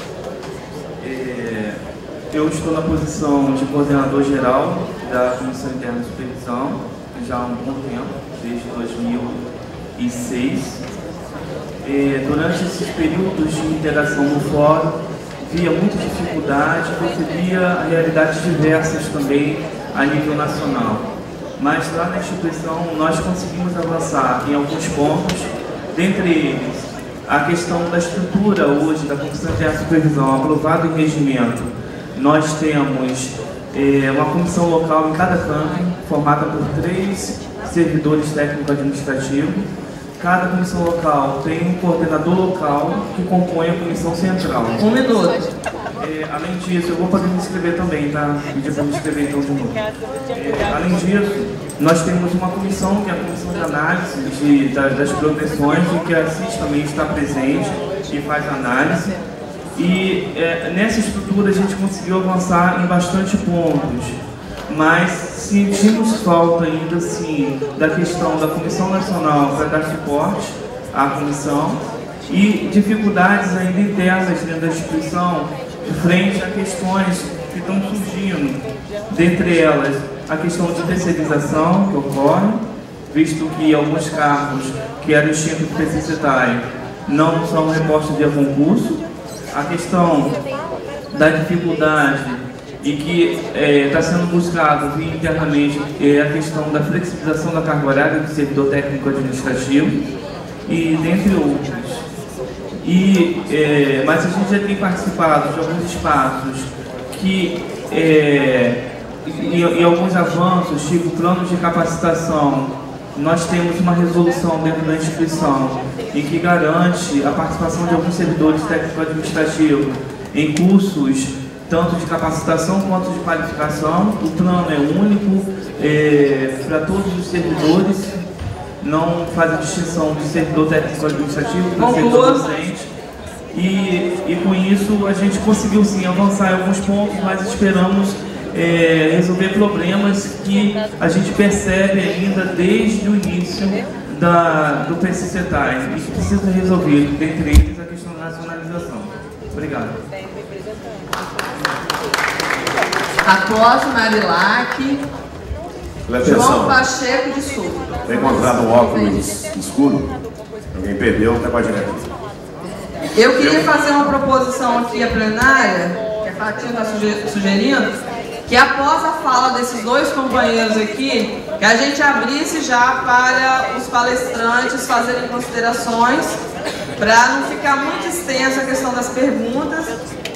Eu estou na posição de coordenador geral da Comissão Interna de Supervisão já há um bom tempo, desde 2006. Durante esses períodos de interação no fórum, via muita dificuldade, percebia realidades diversas também a nível nacional. Mas lá na instituição nós conseguimos avançar em alguns pontos, dentre eles a questão da estrutura hoje da Comissão de Supervisão, aprovado em regimento. Nós temos uma comissão local em cada campo, formada por 3 servidores técnico-administrativos. Cada comissão local tem um coordenador local que compõe a comissão central. 1 minuto. Além disso, eu vou poder me inscrever também, tá? Pedir para me inscrever então de novo. Além disso, nós temos uma comissão, que é a comissão de análise das proteções, em que a CIS também está presente e faz análise. E nessa estrutura a gente conseguiu avançar em bastante pontos, mas sentimos falta ainda assim da questão da Comissão Nacional para dar suporte à comissão e dificuldades ainda internas dentro da instituição frente a questões que estão surgindo, dentre elas a questão de terceirização que ocorre, visto que alguns cargos que eram extintos do PCCTAI não são repostos via concurso, a questão da dificuldade e que está sendo buscado via internamente a questão da flexibilização da carga horária do servidor técnico administrativo e dentre outros. Mas a gente já tem participado de alguns espaços que em alguns avanços, tipo planos de capacitação, nós temos uma resolução dentro da instituição em que garante a participação de alguns servidores técnico-administrativos em cursos tanto de capacitação quanto de qualificação. O plano é único para todos os servidores, não faz a distinção de servidor técnico-administrativo para servidor docente. E com isso a gente conseguiu sim avançar em alguns pontos, mas esperamos resolver problemas que a gente percebe ainda desde o início do PCCTAI e que precisa ser resolvido, dentre eles a questão da nacionalização. Obrigado. Após Marilac, João Pacheco de Souza. Tem encontrado um óculos escuro? Alguém perdeu, tá com a direita. Eu queria fazer uma proposição aqui à plenária, que a Fatinha está sugerindo, que após a fala desses 2 companheiros aqui, que a gente abrisse já para os palestrantes fazerem considerações, para não ficar muito extensa a questão das perguntas.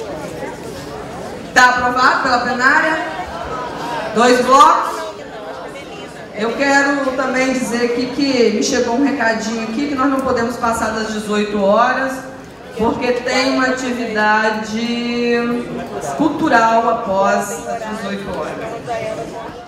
Está aprovado pela plenária? 2 blocos. Eu quero também dizer aqui que me chegou um recadinho aqui, que nós não podemos passar das 18 horas, porque tem uma atividade cultural após as 18 horas.